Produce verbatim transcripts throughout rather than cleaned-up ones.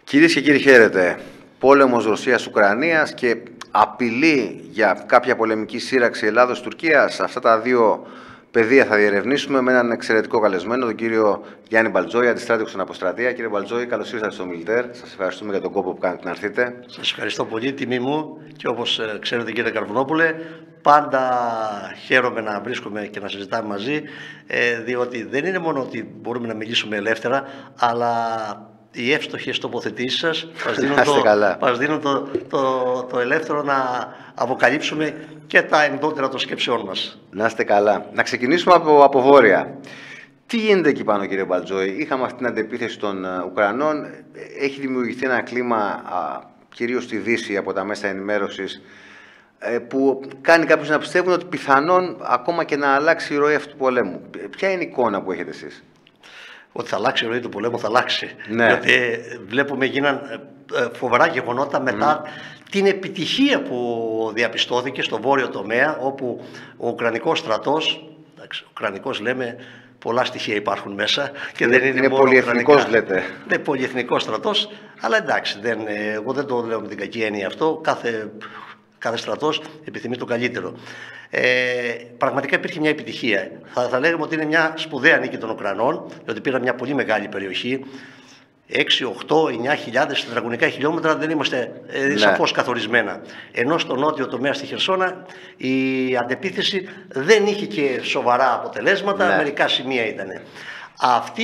Κυρίες και κύριοι, χαίρετε. Πόλεμος Ρωσίας-Ουκρανίας και απειλή για κάποια πολεμική σύραξη Ελλάδος-Τουρκίας. Αυτά τα δύο πεδία θα διερευνήσουμε με έναν εξαιρετικό καλεσμένο, τον κύριο Γιάννη Μπαλτζόη, αντιστράτηγο στην Αποστρατεία. Κύριε Μπαλτζόη, καλώς ήρθατε στο Μιλτέρ. Σας ευχαριστούμε για τον κόπο που κάνετε να έρθετε. Σας ευχαριστώ πολύ, τιμή μου. Και όπως ξέρετε, κύριε Καρβουνόπουλε, πάντα χαίρομαι να βρίσκομαι και να συζητάμε μαζί, διότι δεν είναι μόνο ότι μπορούμε να μιλήσουμε ελεύθερα, αλλά οι εύστοχες τοποθετήσεις σας μας δίνουν, το, μας δίνουν το, το, το ελεύθερο να αποκαλύψουμε και τα ενδότερα των σκέψεών μας. Να είστε καλά. Να ξεκινήσουμε από, από βόρεια. Τι γίνεται εκεί πάνω, κύριε Μπαλτζόη? Είχαμε αυτή την αντεπίθεση των uh, Ουκρανών. Έχει δημιουργηθεί ένα κλίμα, uh, κυρίως στη Δύση, από τα μέσα ενημέρωσης, uh, που κάνει κάποιους να πιστεύουν ότι πιθανόν ακόμα και να αλλάξει η ροή αυτού του πολέμου. Ποια είναι η εικόνα που έχετε εσείς? Ότι θα αλλάξει η ροή του πολέμου, θα αλλάξει. Ναι. Διότι βλέπουμε γίναν φοβερά γεγονότα μετά mm. την επιτυχία που διαπιστώθηκε στο βόρειο τομέα, όπου ο Ουκρανικός στρατός, εντάξει, ο Ουκρανικός λέμε, πολλά στοιχεία υπάρχουν μέσα και είναι, δεν είναι, είναι μόνο πολυεθνικός, λέτε. Ναι, πολυεθνικός στρατός, αλλά εντάξει, δεν, εγώ δεν το λέω με την κακή έννοια αυτό. Κάθε, κάθε στρατός επιθυμεί το καλύτερο. Ε, πραγματικά υπήρχε μια επιτυχία. Θα, θα λέγαμε ότι είναι μια σπουδαία νίκη των Ουκρανών, διότι πήραν μια πολύ μεγάλη περιοχή. έξι, οκτώ, εννιά χιλιάδες τετραγωνικά χιλιόμετρα, δεν είμαστε ε, ναι. σαφώς καθορισμένα. Ενώ στο νότιο τομέα στη Χερσόνα η αντεπίθεση δεν είχε και σοβαρά αποτελέσματα, ναι. μερικά σημεία ήταν. Αυτή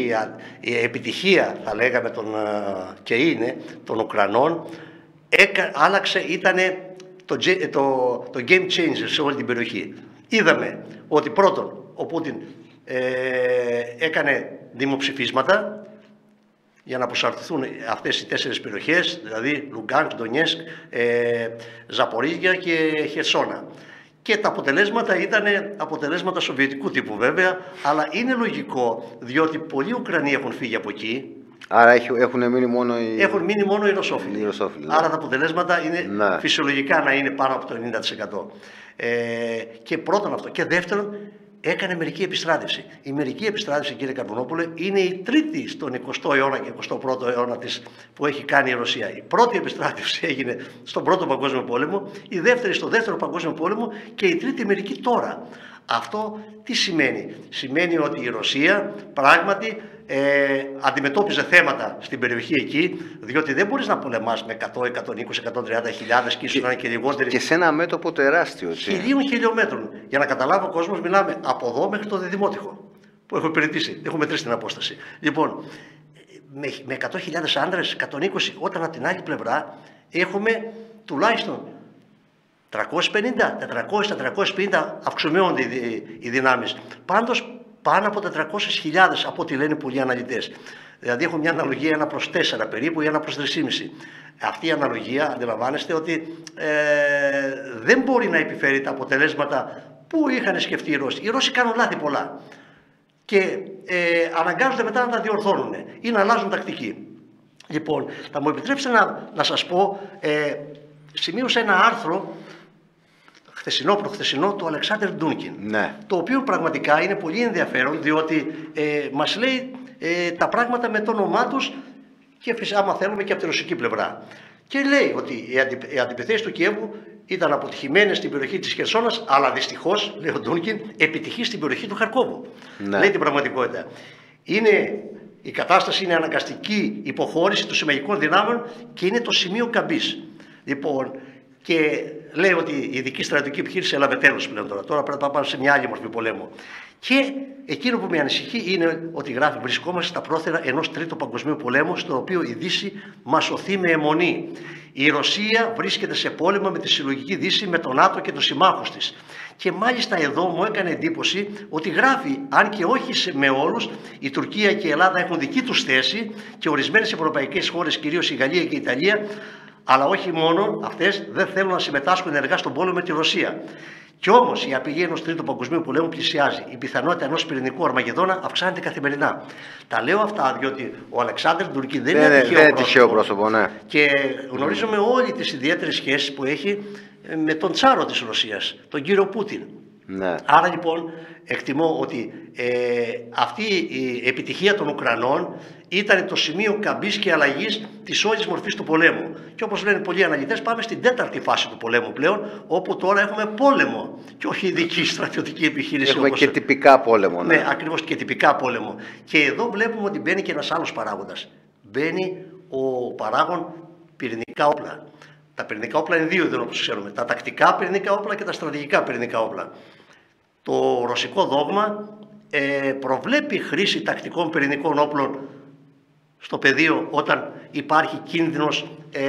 η επιτυχία, θα λέγαμε, τον, και είναι των Ουκρανών, έκα, άλλαξε, ήτανε Το, το, το game changer σε όλη την περιοχή. Είδαμε ότι πρώτον ο Πούτιν ε, έκανε δημοψηφίσματα για να προσαρτηθούν αυτές οι τέσσερις περιοχές, δηλαδή Λουγκάνσκ, Ντονιέσκ, ε, Ζαπορίζια και Χερσόνα. Και τα αποτελέσματα ήταν αποτελέσματα σοβιετικού τύπου βέβαια, αλλά είναι λογικό, διότι πολλοί Ουκρανοί έχουν φύγει από εκεί. Άρα έχουν μείνει μόνο οι, έχουν μείνει μόνο οι Ρωσόφιλοι. Οι Ρωσόφιλοι ναι. Άρα τα αποτελέσματα είναι ναι. φυσιολογικά να είναι πάνω από το ενενήντα τοις εκατό. Ε, και πρώτον αυτό. Και δεύτερον, έκανε μερική επιστράτευση. Η μερική επιστράτευση, κύριε Καρβουνόπουλε, είναι η τρίτη στον εικοστό αιώνα και εικοστό πρώτο αιώνα της που έχει κάνει η Ρωσία. Η πρώτη επιστράτευση έγινε στον Πρώτο Παγκόσμιο Πόλεμο, η δεύτερη στο Δεύτερο Παγκόσμιο Πόλεμο και η τρίτη μερική τώρα. Αυτό τι σημαίνει? Σημαίνει ότι η Ρωσία πράγματι ε, αντιμετώπιζε θέματα στην περιοχή εκεί, διότι δεν μπορείς να πολεμάς με εκατό, εκατόν είκοσι, εκατόν τριάντα χιλιάδες και ίσως να είναι και λιγότεροι. Και σε ένα μέτωπο τεράστιο. Χιλίων χιλιόμετρων. Για να καταλάβει ο κόσμος, μιλάμε από εδώ μέχρι το Διδημότυχο, που έχω υπηρετήσει, έχω μετρήσει την απόσταση. Λοιπόν, με, με εκατό χιλιάδες άντρες, εκατόν είκοσι, όταν από την άλλη πλευρά έχουμε τουλάχιστον τριακόσιες πενήντα, τετρακόσιες, τετρακόσιες πενήντα αυξομοιώνται οι, οι δυνάμεις. Πάντως πάνω από τετρακόσιες χιλιάδες από ό,τι λένε πολλοί αναλυτές. Δηλαδή έχουμε μια αναλογία ένα προς τέσσερα περίπου ή ένα προς τρία κόμμα πέντε. Αυτή η αναλογία αντιλαμβάνεστε ότι ε, δεν μπορεί να επιφέρει τα αποτελέσματα που είχαν σκεφτεί οι Ρώσοι. Οι Ρώσοι κάνουν λάθη πολλά και ε, αναγκάζονται μετά να τα διορθώνουν ή να αλλάζουν τακτική. Λοιπόν, θα μου επιτρέψετε να, να σας πω, ε, σημείωσα ένα άρθρο χθεσινό, προχθεσινό, του Αλεξάνδρ Ντούνκιν, ναι. το οποίο πραγματικά είναι πολύ ενδιαφέρον, διότι ε, μας λέει ε, τα πράγματα με το όνομά τους και φυσικά, άμα θέλουμε, και από τη ρωσική πλευρά. Και λέει ότι οι, αντι, οι αντιπιθέσεις του Κιέβου ήταν αποτυχημένες στην περιοχή της Χερσόνας, αλλά δυστυχώς, λέει ο Ντούνκιν, επιτυχής στην περιοχή του Χαρκόβου. Ναι. Λέει την πραγματικότητα. Είναι, η κατάσταση είναι αναγκαστική υποχώρηση των συμμαχικών δυνάμεων και είναι το σημείο καμπής. Λοιπόν, και λέει ότι η ειδική στρατιωτική επιχείρηση έλαβε τέλος πλέον τώρα. Τώρα πρέπει να πάμε σε μια άλλη μορφή πολέμου. Και εκείνο που με ανησυχεί είναι ότι γράφει: βρισκόμαστε στα πρόθυρα ενός τρίτου παγκοσμίου πολέμου, στο οποίο η Δύση μας σωθεί με αιμονή. Η Ρωσία βρίσκεται σε πόλεμο με τη συλλογική Δύση, με τον ΝΑΤΟ και τους συμμάχους της. Και μάλιστα εδώ μου έκανε εντύπωση ότι γράφει, αν και όχι με όλους, η Τουρκία και η Ελλάδα έχουν δική τους θέση και ορισμένες ευρωπαϊκές χώρες, κυρίως η Γαλλία και η Ιταλία, αλλά όχι μόνο αυτές, δεν θέλουν να συμμετάσχουν ενεργά στον πόλεμο με τη Ρωσία. Κι όμως η απειλή ενός τρίτου παγκοσμίου πολέμου πλησιάζει. Η πιθανότητα ενός πυρηνικού Αρμαγεδόνα αυξάνεται καθημερινά. Τα λέω αυτά διότι ο Αλεξάνδρ Ντούνκιν δεν είναι τυχαίο πρόσωπο. τυχαίο πρόσωπο ναι. Και γνωρίζουμε όλοι τις ιδιαίτερες σχέσεις που έχει με τον τσάρο της Ρωσίας, τον κύριο Πούτιν. Ναι. Άρα λοιπόν εκτιμώ ότι ε, αυτή η επιτυχία των Ουκρανών ήταν το σημείο καμπής και αλλαγής της όλης μορφής του πολέμου. Και όπως λένε πολλοί αναλυτές, πάμε στην τέταρτη φάση του πολέμου πλέον, όπου τώρα έχουμε πόλεμο και όχι ειδική στρατιωτική επιχείρηση. Έχουμε όπως... και τυπικά πόλεμο. Ναι, ναι, ακριβώς, και τυπικά πόλεμο. Και εδώ βλέπουμε ότι μπαίνει και ένας άλλος παράγοντας. Μπαίνει ο παράγων πυρηνικά όπλα. Τα πυρηνικά όπλα είναι δύο, όπως ξέρουμε. Τα τακτικά πυρηνικά όπλα και τα στρατηγικά πυρηνικά όπλα. Το ρωσικό δόγμα ε, προβλέπει χρήση τακτικών πυρηνικών όπλων στο πεδίο όταν υπάρχει κίνδυνος, ε,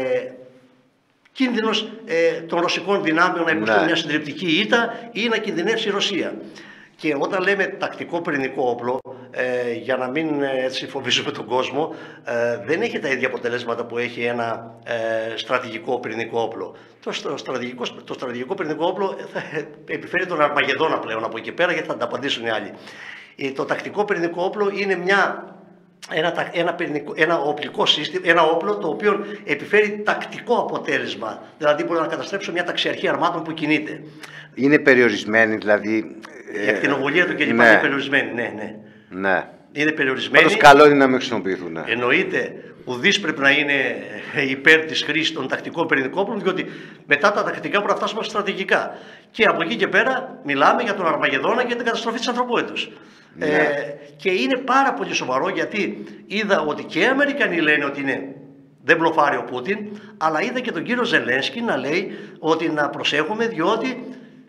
κίνδυνος ε, των ρωσικών δυνάμεων να υποστούν ναι. μια συντριπτική ήττα ή να κινδυνεύσει η Ρωσία. Και όταν λέμε τακτικό πυρηνικό όπλο, ε, για να μην έτσι φοβίζουμε τον κόσμο, ε, δεν έχει τα ίδια αποτελέσματα που έχει ένα ε, στρατηγικό πυρηνικό όπλο. Το στρατηγικό, το στρατηγικό πυρηνικό όπλο θα επιφέρει τον Αρμαγεδόνα πλέον από εκεί πέρα, γιατί θα τα απαντήσουν οι άλλοι. Ε, το τακτικό πυρηνικό όπλο είναι μια, ένα, ένα, πυρηνικό, ένα οπλικό σύστημα, ένα όπλο το οποίο επιφέρει τακτικό αποτέλεσμα. Δηλαδή μπορεί να καταστρέψει μια ταξιαρχία αρμάτων που κινείται. Είναι περιορισμένη, δηλαδή. Η ακτινοβολία του κλπ. Ναι. Είναι περιορισμένη. Ναι, ναι. Ναι. Είναι περιορισμένη. Πάντως καλό είναι να μην χρησιμοποιηθούν. Ναι. Εννοείται, ουδής πρέπει να είναι υπέρ της χρήσης των τακτικών πυρηνικών όπλων, διότι μετά τα τακτικά πρέπει να φτάσουμε στρατηγικά. Και από εκεί και πέρα μιλάμε για τον Αρμαγεδόνα και την καταστροφή της ανθρωπότητας. Ναι. Ε, και είναι πάρα πολύ σοβαρό, γιατί είδα ότι και οι Αμερικανοί λένε ότι είναι. Δεν μπλοφάρει ο Πούτιν, αλλά είδα και τον κύριο Ζελένσκι να λέει ότι να προσέχουμε, διότι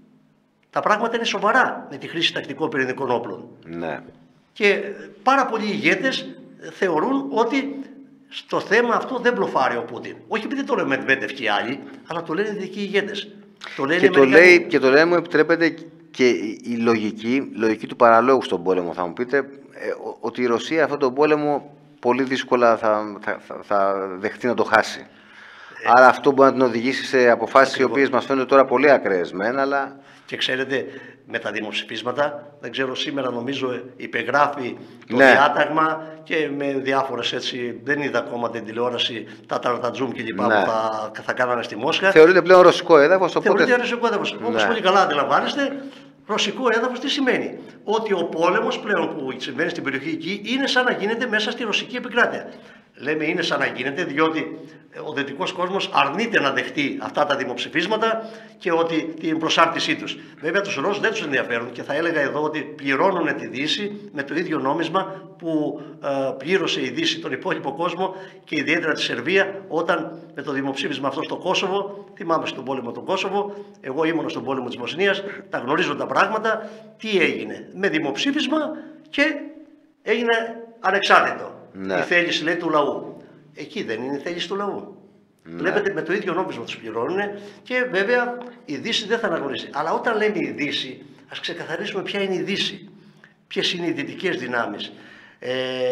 τα πράγματα είναι σοβαρά με τη χρήση τακτικών πυρηνικών όπλων. Ναι. Και πάρα πολλοί ηγέτες θεωρούν ότι στο θέμα αυτό δεν μπλοφάρει ο Πούτιν. Όχι επειδή το λένε Μετβέντεφ και οι άλλοι, αλλά το λένε οι δικοί ηγέτες. Το λένε Και, το Αμερικανοί. λέει, και το λέει, μου επιτρέπεται και η λογική, λογική του παραλόγου στον πόλεμο. Θα μου πείτε ε, ότι η Ρωσία αυτόν τον πόλεμο πολύ δύσκολα θα, θα, θα, θα δεχτεί να το χάσει. Ε, Άρα αυτό μπορεί να την οδηγήσει σε αποφάσεις οι οποίες μας φαίνονται τώρα πολύ ακραίες μεν, αλλά... Και ξέρετε, με τα δημοψηφίσματα, δεν ξέρω, σήμερα νομίζω υπεγράφει το ναι. διάταγμα και με διάφορες έτσι, δεν είδα ακόμα την τηλεόραση, τα ταρτατζούμ και λοιπά ναι. που θα, θα κάνανε στη Μόσχα. Θεωρείται πλέον ρωσικό έδαφος, οπότε... Θεωρείται ρωσικό έδαφος. Ναι. Όπως πολύ καλά αντιλαμβάνεστε, ρωσικό έδαφος τι σημαίνει? Ότι ο πόλεμος πλέον που συμβαίνει στην περιοχή εκεί είναι σαν να γίνεται μέσα στη ρωσική επικράτεια. Λέμε είναι σαν να γίνεται διότι ο δυτικός κόσμος αρνείται να δεχτεί αυτά τα δημοψηφίσματα και ότι την προσάρτησή τους. Βέβαια τους Ρώσους δεν τους ενδιαφέρουν και θα έλεγα εδώ ότι πληρώνουν τη Δύση με το ίδιο νόμισμα που ε, πλήρωσε η Δύση τον υπόλοιπο κόσμο και ιδιαίτερα τη Σερβία όταν με το δημοψήφισμα αυτό στο Κόσοβο, θυμάμαι στον πόλεμο του Κόσοβο, εγώ ήμουν στον πόλεμο της Βοσνίας, τα γνωρίζω τα πράγματα, τι έγινε με δημοψήφισμα και έγινε ανεξάρτητο. Ναι. Η θέληση λέει του λαού. Εκεί δεν είναι η θέληση του λαού. Ναι. Βλέπετε με το ίδιο νόμισμα τους πληρώνουν και βέβαια η Δύση δεν θα αναγνωρίσει. Αλλά όταν λέμε η Δύση, ας ξεκαθαρίσουμε ποια είναι η Δύση. Ποιες είναι οι δυτικές δυνάμεις. Ε,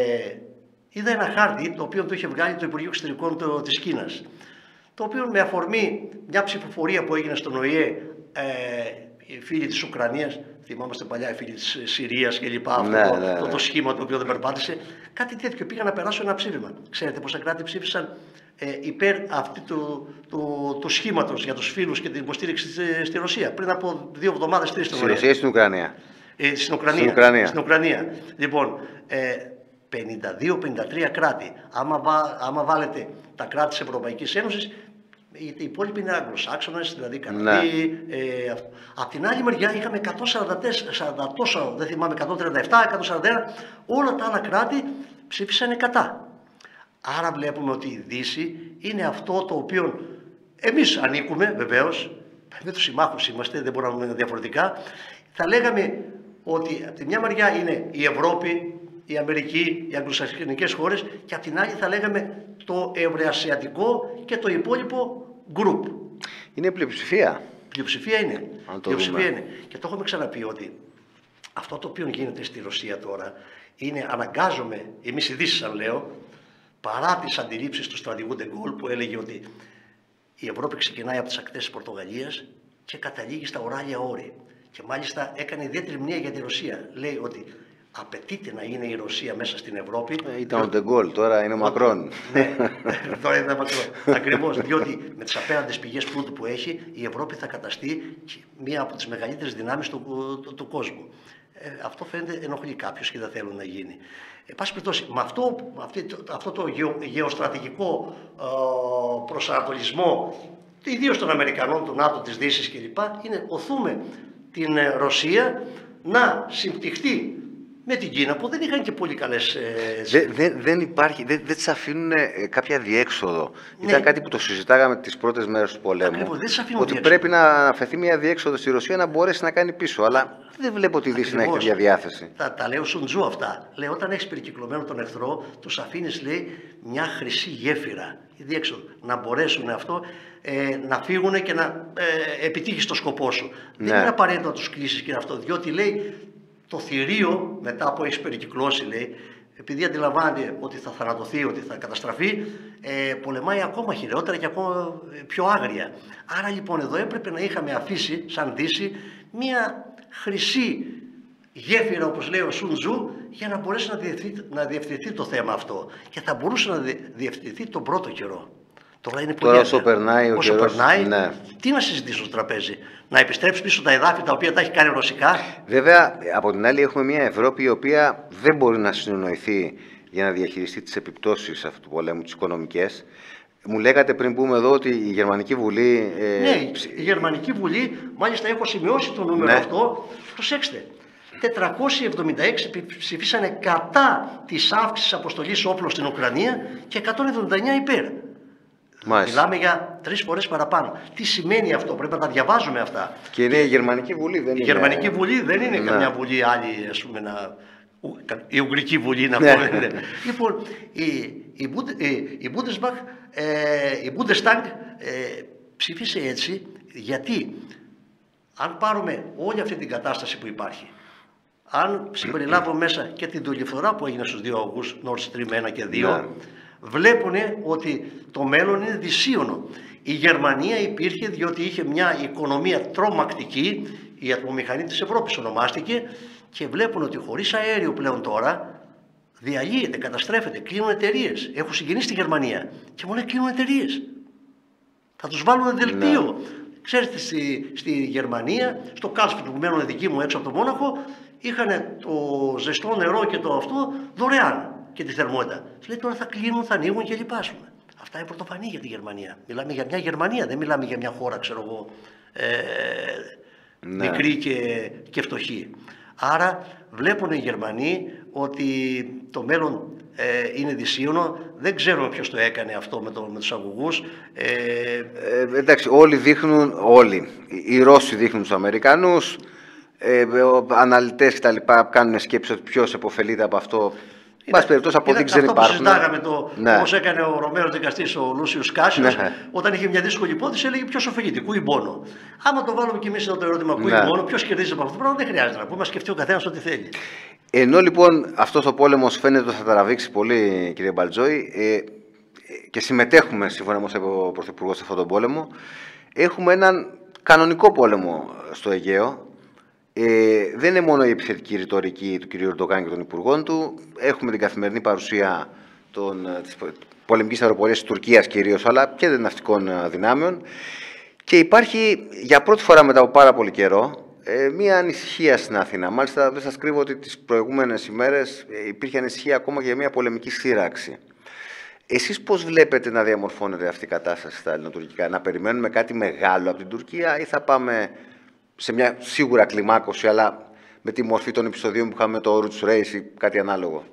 είδα ένα χάρτη το οποίο το είχε βγάλει το Υπουργείο Εξωτερικών της Κίνας. Το οποίο με αφορμή μια ψηφοφορία που έγινε στον ΟΗΕ, ε, οι φίλοι της Ουκρανίας, θυμάμαστε παλιά οι φίλοι της Συρίας και λοιπά, αυτό ναι, το, ναι, ναι. το, το σχήμα το οποίο δεν περπάτησε, κάτι τέτοιο, πήγαν να περάσουν ένα ψήφισμα. Ξέρετε πόσα κράτη ψήφισαν ε, υπέρ αυτού του, του, του σχήματος για τους φίλους και την υποστήριξη στη, στη Ρωσία πριν από δύο εβδομάδες, τρεις. Στη Ρωσία ή στην Ουκρανία? Ε, στην, Ουκρανία, στην Ουκρανία. Στην Ουκρανία. Λοιπόν, ε, πενήντα δύο πενήντα τρία κράτη. Άμα, βά, άμα βάλετε τα κράτη της Ευρωπαϊκής Ένωσης, οι υπόλοιποι είναι Αγγλοσάξονες, δηλαδή Καναδοί. Ναι. Ε, απ' την άλλη μεριά είχαμε εκατόν σαράντα τέσσερα, σαράντα τόσο, δεν θυμάμαι, εκατόν τριάντα επτά, εκατόν σαράντα ένα, όλα τα άλλα κράτη ψήφισαν κατά. Άρα βλέπουμε ότι η Δύση είναι αυτό το οποίο εμείς ανήκουμε, βεβαίως, με τους συμμάχους είμαστε, δεν μπορούμε να είναι διαφορετικά. Θα λέγαμε ότι από τη μια μεριά είναι η Ευρώπη, η Αμερική, οι αγγλοσαξονικές χώρες και από την άλλη θα λέγαμε το ευρεασιατικό και το υπόλοιπο γκρουπ. Είναι πλειοψηφία. Πλειοψηφία είναι. Αν το πλειοψηφία είναι. Και το έχουμε ξαναπεί ότι αυτό το οποίο γίνεται στη Ρωσία τώρα είναι, αναγκάζομαι, εμείς οι Δύσεις αν λέω, παρά τις αντιλήψεις του στρατηγού Ντεγκόλ που έλεγε ότι η Ευρώπη ξεκινάει από τις ακτές της Πορτογαλίας και καταλήγει στα οράλια όρη. Και μάλιστα έκανε ιδιαίτερη μνήμα για τη Ρωσία. Λέει ότι απαιτείται να είναι η Ρωσία μέσα στην Ευρώπη. Ε, ήταν ο Ντεγκόλ, τώρα είναι ο Μακρόν. Ναι, τώρα είναι ο Μακρόν. Ακριβώς, διότι με τις απέραντες πηγές πλούτου που έχει, η Ευρώπη θα καταστεί μία από τις μεγαλύτερες δυνάμεις του, του, του κόσμου. Ε, αυτό φαίνεται ενοχλεί κάποιους και δεν θέλουν να γίνει. Εν πάση περιπτώσει, με αυτό, αυτό το γεω, γεωστρατηγικό ε, προσανατολισμό, ιδίως των Αμερικανών, του ΝΑΤΟ, της Δύσης κλπ., είναι οθούμε την Ρωσία να συμπτυχτεί με την Κίνα, που δεν είχαν και πολύ καλές... Ε... Δεν, δεν, δεν υπάρχει, δεν, δεν της αφήνουν κάποια διέξοδο. Ναι. Ήταν κάτι που το συζητάγαμε τις πρώτες μέρες του πολέμου. Ακριβώς, δεν της αφήνουν ότι διέξοδο. Πρέπει να αφαιθεί μια διέξοδο στη Ρωσία να μπορέσει να κάνει πίσω. Αλλά δεν βλέπω τη Δύση να έχει τέτοια διάθεση. Τα, τα λέω Σουν Τζου αυτά. Λέει, όταν έχεις περικυκλωμένο τον εχθρό, τους αφήνεις, λέει, μια χρυσή γέφυρα, η διέξοδο, να μπορέσουν αυτό ε, να φύγουν και να ε, επιτύχεις το σκοπό σου. Ναι. Δεν είναι απαραίτητο να τους κλείσεις και αυτό, διότι λέει. Το θηρίο, μετά από έχει περικυκλώσει, λέει, επειδή αντιλαμβάνεται ότι θα θανατωθεί, ότι θα καταστραφεί, ε, πολεμάει ακόμα χειρότερα και ακόμα πιο άγρια. Άρα λοιπόν εδώ έπρεπε να είχαμε αφήσει, σαν Δύση, μία χρυσή γέφυρα, όπως λέει ο Σουν Τζου, για να μπορέσει να διευθυνθεί, να διευθυνθεί το θέμα αυτό. Και θα μπορούσε να διευθυνθεί τον πρώτο καιρό. Τώρα είναι πολύ Τώρα όσο περνάει ο όσο καιρός, περνάει, ναι. Τι να συζητήσω στο τραπέζι, να επιστρέψει πίσω τα εδάφη τα οποία τα έχει κάνει ρωσικά. Βέβαια, από την άλλη έχουμε μια Ευρώπη η οποία δεν μπορεί να συνονοηθεί για να διαχειριστεί τις επιπτώσεις αυτού του πολέμου, τις οικονομικές. Μου λέγατε πριν πούμε εδώ ότι η Γερμανική Βουλή... Ε... Ναι, η Γερμανική Βουλή, μάλιστα έχω σημειώσει το νούμερο ναι. αυτό, προσέξτε. τετρακόσιοι εβδομήντα έξι ψηφίσανε κατά της αύξησης αποστολής όπλων στην Ουκρανία και εκατόν εβδομήντα εννέα υπέρ. Μάλιστα. Μιλάμε για τρεις φορές παραπάνω. Τι σημαίνει αυτό, πρέπει να τα διαβάζουμε αυτά. Και είναι η Γερμανική Βουλή, δεν η είναι. Η Γερμανική Βουλή δεν είναι ναι. καμιά βουλή άλλη, ας πούμε, να... η Ουγγρική Βουλή να πούμε. Ναι. Λοιπόν, η, η, η, Bundesbank, ε, η Bundestag ε, ψήφισε έτσι, γιατί αν πάρουμε όλη αυτή την κατάσταση που υπάρχει, αν συμπεριλάβω μέσα και την δολιοφθορά που έγινε στους δύο Αυγούστου, Nord Stream ένα και δύο, ναι. βλέπουν ότι το μέλλον είναι δυσίωνο. Η Γερμανία υπήρχε διότι είχε μια οικονομία τρομακτική, η ατμομηχανή της Ευρώπης ονομάστηκε, και βλέπουν ότι χωρίς αέριο πλέον τώρα διαλύεται, καταστρέφεται, κλείνουν εταιρείες. Έχω συγγενείς στη Γερμανία και μου λένε κλείνουν εταιρείες. Θα τους βάλουν δελτίο. Ναι. Ξέρετε, στη, στη Γερμανία, στο Κάλσφιτ που μένουν δική μου έξω από το Μόναχο, είχαν το ζεστό νερό και το αυτό δωρεάν. Και τη θερμότητα. Λέει τώρα θα κλείνουν, θα ανοίγουν και λοιπά. Αυτά είναι πρωτοφανή για τη Γερμανία. Μιλάμε για μια Γερμανία, δεν μιλάμε για μια χώρα, ξέρω εγώ, ε, ναι. μικρή και, και φτωχή. Άρα βλέπουν οι Γερμανοί ότι το μέλλον ε, είναι δυσίωνο. Δεν ξέρουμε ποιος το έκανε αυτό με, το, με τους αγωγούς. Ε, ε, εντάξει, όλοι δείχνουν, όλοι. Οι Ρώσοι δείχνουν τους Αμερικανούς, ε, αναλυτές κτλ. Κάνουν σκέψη ότι ποιος επωφελείται από αυτό. Εν πάση περιπτώσει, αποδείξεις δεν υπάρχουν. Αυτό που συζητάγαμε, το, ναι. όπως έκανε ο Ρωμαίος δικαστής, ο Λούσιος Κάσιος, ναι. όταν είχε μια δύσκολη υπόθεση, έλεγε ποιος οφειλείται, κούι μπόνο. Άμα το βάλουμε κι εμείς εδώ το ερώτημα, κούι ναι. μπόνο, ποιος κερδίζει από αυτό το πράγμα, δεν χρειάζεται να πούμε, να σκεφτεί ο καθένας ό,τι θέλει. Ενώ λοιπόν αυτός ο πόλεμος φαίνεται ότι θα τραβήξει πολύ, κύριε Μπαλτζόη, ε, και συμμετέχουμε, σύμφωνα με ο Πρωθυπουργός, σε αυτόν τον πόλεμο, έχουμε έναν κανονικό πόλεμο στο Αιγαίο. Ε, δεν είναι μόνο η επιθετική ρητορική του κ. Ερντογάν και των υπουργών του. Έχουμε την καθημερινή παρουσία των, της πολεμικής αεροπορίας της Τουρκίας κυρίως, αλλά και των ναυτικών δυνάμεων. Και υπάρχει για πρώτη φορά μετά από πάρα πολύ καιρό ε, μία ανησυχία στην Αθήνα. Μάλιστα, δεν σας κρύβω ότι τις προηγούμενες ημέρες ε, υπήρχε ανησυχία ακόμα για μία πολεμική σύραξη. Εσείς πώς βλέπετε να διαμορφώνεται αυτή η κατάσταση στα ελληνοτουρκικά, να περιμένουμε κάτι μεγάλο από την Τουρκία ή θα πάμε σε μια σίγουρα κλιμάκωση, αλλά με τη μορφή των επεισοδίων που είχαμε το Roots Race ή κάτι ανάλογο?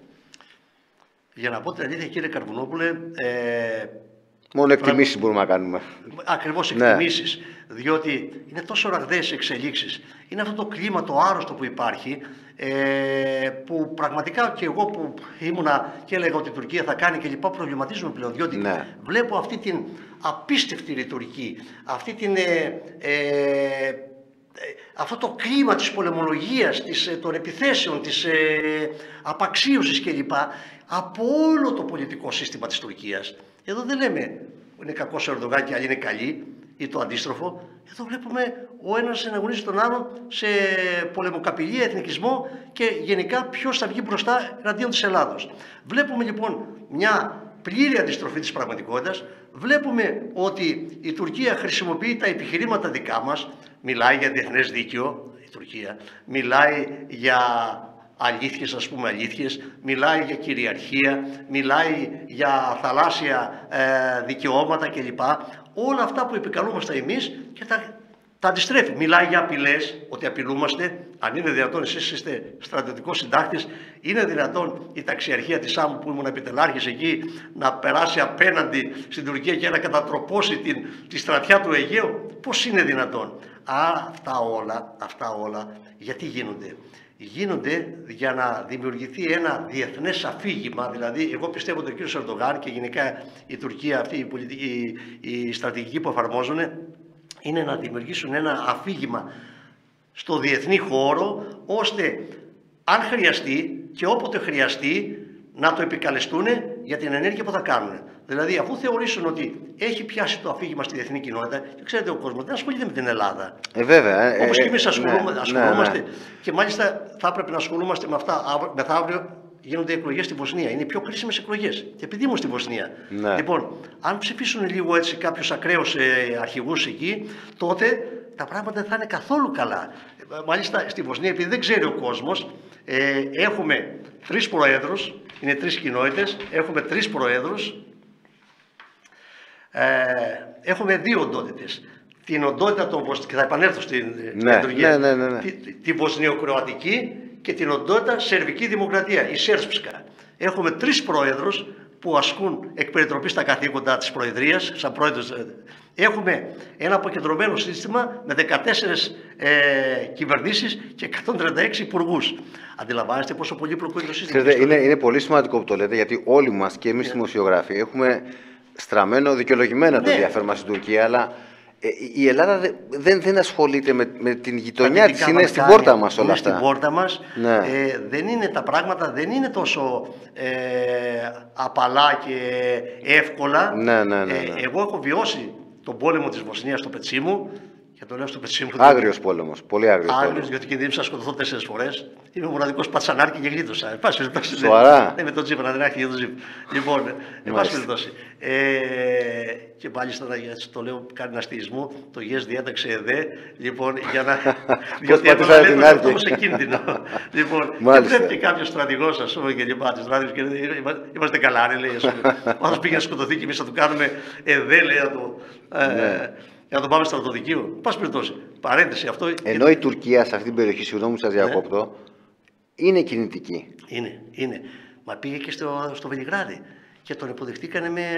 Για να πω την αλήθεια, κύριε Καρβουνόπουλε, ε, μόνο εκτιμήσεις πρα... μπορούμε να κάνουμε. Ακριβώς εκτιμήσεις, ναι. διότι είναι τόσο ραγδαίες εξελίξεις. Είναι αυτό το κλίμα, το άρρωστο που υπάρχει, ε, που πραγματικά και εγώ που ήμουνα και έλεγα ότι η Τουρκία θα κάνει και λοιπά, προβληματίζουμε πλέον, διότι ναι. βλέπω αυτή την απίστευτη ρητορική, αυτή την... Ε, ε, αυτό το κλίμα της πολεμολογίας, της, των επιθέσεων, της ε, απαξίωσης κλπ. Από όλο το πολιτικό σύστημα της Τουρκίας. Εδώ δεν λέμε είναι κακός ο Ερντογάν και άλλοι είναι καλοί. ή το αντίστροφο. Εδώ βλέπουμε ο ένας να αγωνίζει τον άλλον σε πολεμοκαπηλεία, εθνικισμό και γενικά ποιος θα βγει μπροστά εναντίον της Ελλάδος. Βλέπουμε λοιπόν μια πλήρη αντιστροφή της πραγματικότητας. Βλέπουμε ότι η Τουρκία χρησιμοποιεί τα επιχειρήματα δικά μας, μιλάει για διεθνές δίκαιο, η Τουρκία μιλάει για αλήθειες, ας πούμε αλήθειες, μιλάει για κυριαρχία, μιλάει για θαλάσσια ε, δικαιώματα κλπ. Όλα αυτά που επικαλούμαστε εμείς και τα, τα αντιστρέφει. Μιλάει για απειλές, ότι απειλούμαστε. Αν είναι δυνατόν, εσείς είστε στρατιωτικός συντάκτης, είναι δυνατόν η ταξιαρχία της ΣΑΜ που ήμουν επιτελάρχης εκεί να περάσει απέναντι στην Τουρκία και να κατατροπώσει την, τη στρατιά του Αιγαίου? Πώς είναι δυνατόν? Α, αυτά όλα, αυτά όλα γιατί γίνονται? Γίνονται για να δημιουργηθεί ένα διεθνές αφήγημα. Δηλαδή, εγώ πιστεύω ότι ο κ. Ερντογάν και γενικά η Τουρκία, αυτή η, πολιτική, η στρατηγική που εφαρμόζουν, είναι να δημιουργήσουν ένα αφήγημα στο διεθνή χώρο, ώστε αν χρειαστεί και όποτε χρειαστεί να το επικαλεστούν για την ενέργεια που θα κάνουν. Δηλαδή, αφού θεωρήσουν ότι έχει πιάσει το αφήγημα στη διεθνή κοινότητα, και ξέρετε, ο κόσμος δεν ασχολείται με την Ελλάδα. Ε, βέβαια. Ε, Όπως ε, και εμείς ασχολούμαστε, ναι, ασχολούμαστε ναι, ναι. και μάλιστα θα έπρεπε να ασχολούμαστε με αυτά. Μεθαύριο γίνονται εκλογές στη Βοσνία. Είναι οι πιο κρίσιμες εκλογές. Και επειδή ήμουν στη Βοσνία. Ναι. Λοιπόν, αν ψηφίσουν λίγο έτσι κάποιους ακραίους ε, αρχηγούς εκεί, τότε τα πράγματα δεν θα είναι καθόλου καλά. Μάλιστα στη Βοσνία, επειδή δεν ξέρει ο κόσμος, ε, έχουμε τρεις προέδρους, είναι τρεις κοινότητες, έχουμε τρεις προέδρους, ε, έχουμε δύο οντότητες. Την οντότητα των Βοσνίων, και θα επανέλθω στην ναι, Τουρκία, ναι, ναι, ναι. τη, τη Βοσνιοκροατική και την οντότητα Σερβική Δημοκρατία, η Σέρψκα. Έχουμε τρεις πρόεδρους που ασκούν εκ περιτροπής τα καθήκοντα της Προεδρίας, σαν πρόεδρος. Έχουμε ένα αποκεντρωμένο σύστημα με δεκατέσσερις ε, κυβερνήσεις και εκατόν τριάντα έξι υπουργούς. Αντιλαμβάνεστε πόσο πολύπλοκο είναι το σύστημα? Ξέρετε, είναι, είναι πολύ σημαντικό που το λέτε, γιατί όλοι μας και εμείς yeah. δημοσιογράφοι έχουμε στραμμένο δικαιολογημένα το ναι. ενδιαφέρον μας στην Τουρκία, αλλά ε, η Ελλάδα δεν, δεν, δεν ασχολείται με, με την γειτονιά της, είναι στην πόρτα μας όλα είναι αυτά. Στην πόρτα μας, ναι. ε, δεν είναι τα πράγματα, δεν είναι τόσο ε, απαλά και εύκολα. Ναι, ναι, ναι, ναι. Ε, εγώ έχω βιώσει τον πόλεμο της Βοσνίας στο πετσί μου. Και το λέω στο πετσί μου. Άγριος πόλεμος, πολύ άγριος Άγριος, πόλεμος. διότι κινδύνευσα να σκοτωθώ τέσσερις φορές. Είμαι ο μοναδικός πατσανάρκη και γλίτωσα. Σοβαρά? Ναι, με τον τζιπ, να την άχει για τον τζιπ. Λοιπόν, εν πάση περιπτώσει. Ε, και μάλιστα το λέω, κάνει ένα αστεισμό. Το ΓΕΣ διέταξε ΕΔΕ. Λοιπόν, για να. Διότι έβαλα λέει τον εαυτό μου σε κίνδυνο. Λοιπόν, και πρέπει και κάποιο στρατηγό, α πούμε, και λοιπά. Τη στράτηγο και είμαστε καλά, λέει. Ο άλλο πήγε να σκοτωθεί και εμεί θα του κάνουμε ΕΔΕ, λέει, να το. Για να το πάμε στρατοδικείο. Πάση περιπτώσει. Παρένθεση αυτό. Ενώ η Τουρκία σε αυτή την περιοχή, συγγνώμη που σας διακόπτω, ναι. είναι κινητική. Είναι, είναι. Μα πήγε και στο, στο Βελιγράδι και τον υποδεχτήκανε με,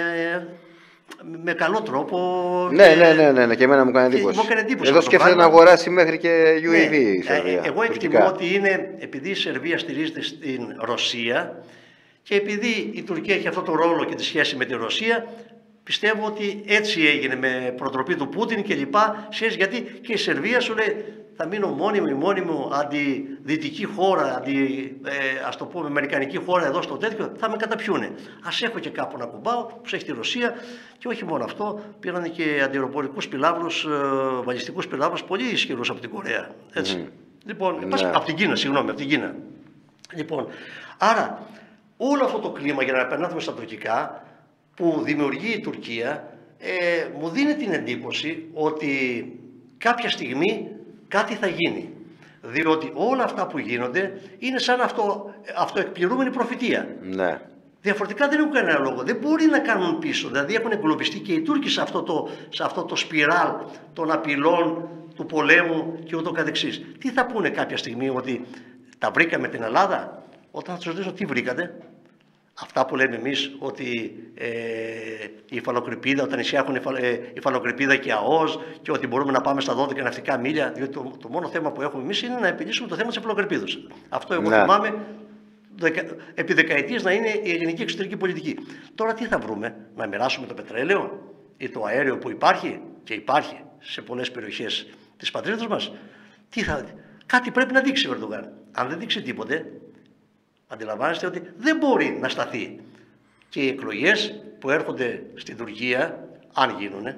με καλό τρόπο. Ναι, και, ναι, ναι, ναι, ναι, και εμένα μου κάνει εντύπωση. εντύπωση. Εδώ σκέφτεται να αγοράσει μέχρι και γιου έι βι ναι. η Σερβία. Εγώ εκτιμώ ότι είναι επειδή η Σερβία στηρίζεται στην Ρωσία και επειδή η Τουρκία έχει αυτό το ρόλο και τη σχέση με τη Ρωσία. Πιστεύω ότι έτσι έγινε με προτροπή του Πούτιν και λοιπά, γιατί και η Σερβία σου λέει θα μείνω μόνιμη, μόνιμη αντιδυτική χώρα, αντι, ε, ας το πούμε αμερικανική χώρα εδώ στο τέτοιο, θα με καταπιούνε. Ας έχω και κάπου να κουμπάω, που έχει τη Ρωσία και όχι μόνο αυτό, πήραν και αντιεροπορικούς πυλάβρους, ε, βαλιστικούς πυλάβρους πολύ ισχυρούς από την Κορέα. Έτσι. Mm. Λοιπόν, mm. πας, από την Κίνα, συγγνώμη, από την Κίνα. Λοιπόν, άρα όλο αυτό το κλίμα για να επανέλθουμε στα τουρκικά, που δημιουργεί η Τουρκία, ε, μου δίνει την εντύπωση ότι κάποια στιγμή κάτι θα γίνει. Διότι όλα αυτά που γίνονται είναι σαν αυτό, αυτοεκπληρούμενη προφητεία. Ναι. Διαφορετικά δεν έχουν κανένα λόγο. Δεν μπορεί να κάνουν πίσω. Δηλαδή έχουν εγκλωβιστεί και οι Τούρκοι σε αυτό το, σε αυτό το σπιράλ των απειλών, του πολέμου και ούτω καθεξής. Τι θα πούνε κάποια στιγμή, ότι τα βρήκαμε την Ελλάδα? Όταν θα τους ρωτήσω τι βρήκατε? Αυτά που λέμε εμείς ότι ε, η υφαλοκρηπίδα, όταν νησιά έχουν υφαλοκρηπίδα και ΑΟΣ και ότι μπορούμε να πάμε στα δώδεκα ναυτικά μίλια, διότι το, το μόνο θέμα που έχουμε εμείς είναι να επιλύσουμε το θέμα της υφαλοκρηπίδας. Αυτό εγώ ναι. θυμάμαι δεκα, επί δεκαετίες να είναι η ελληνική εξωτερική πολιτική. Τώρα τι θα βρούμε? Να μοιράσουμε το πετρέλαιο ή το αέριο που υπάρχει και υπάρχει σε πολλές περιοχές της πατρίδας μας? Τι θα, κάτι πρέπει να δείξει ο Ερντογάν. Αν δεν δείξει τίποτε, αντιλαμβάνεστε ότι δεν μπορεί να σταθεί. Και οι εκλογές που έρχονται στην Τουρκία, αν γίνουνε,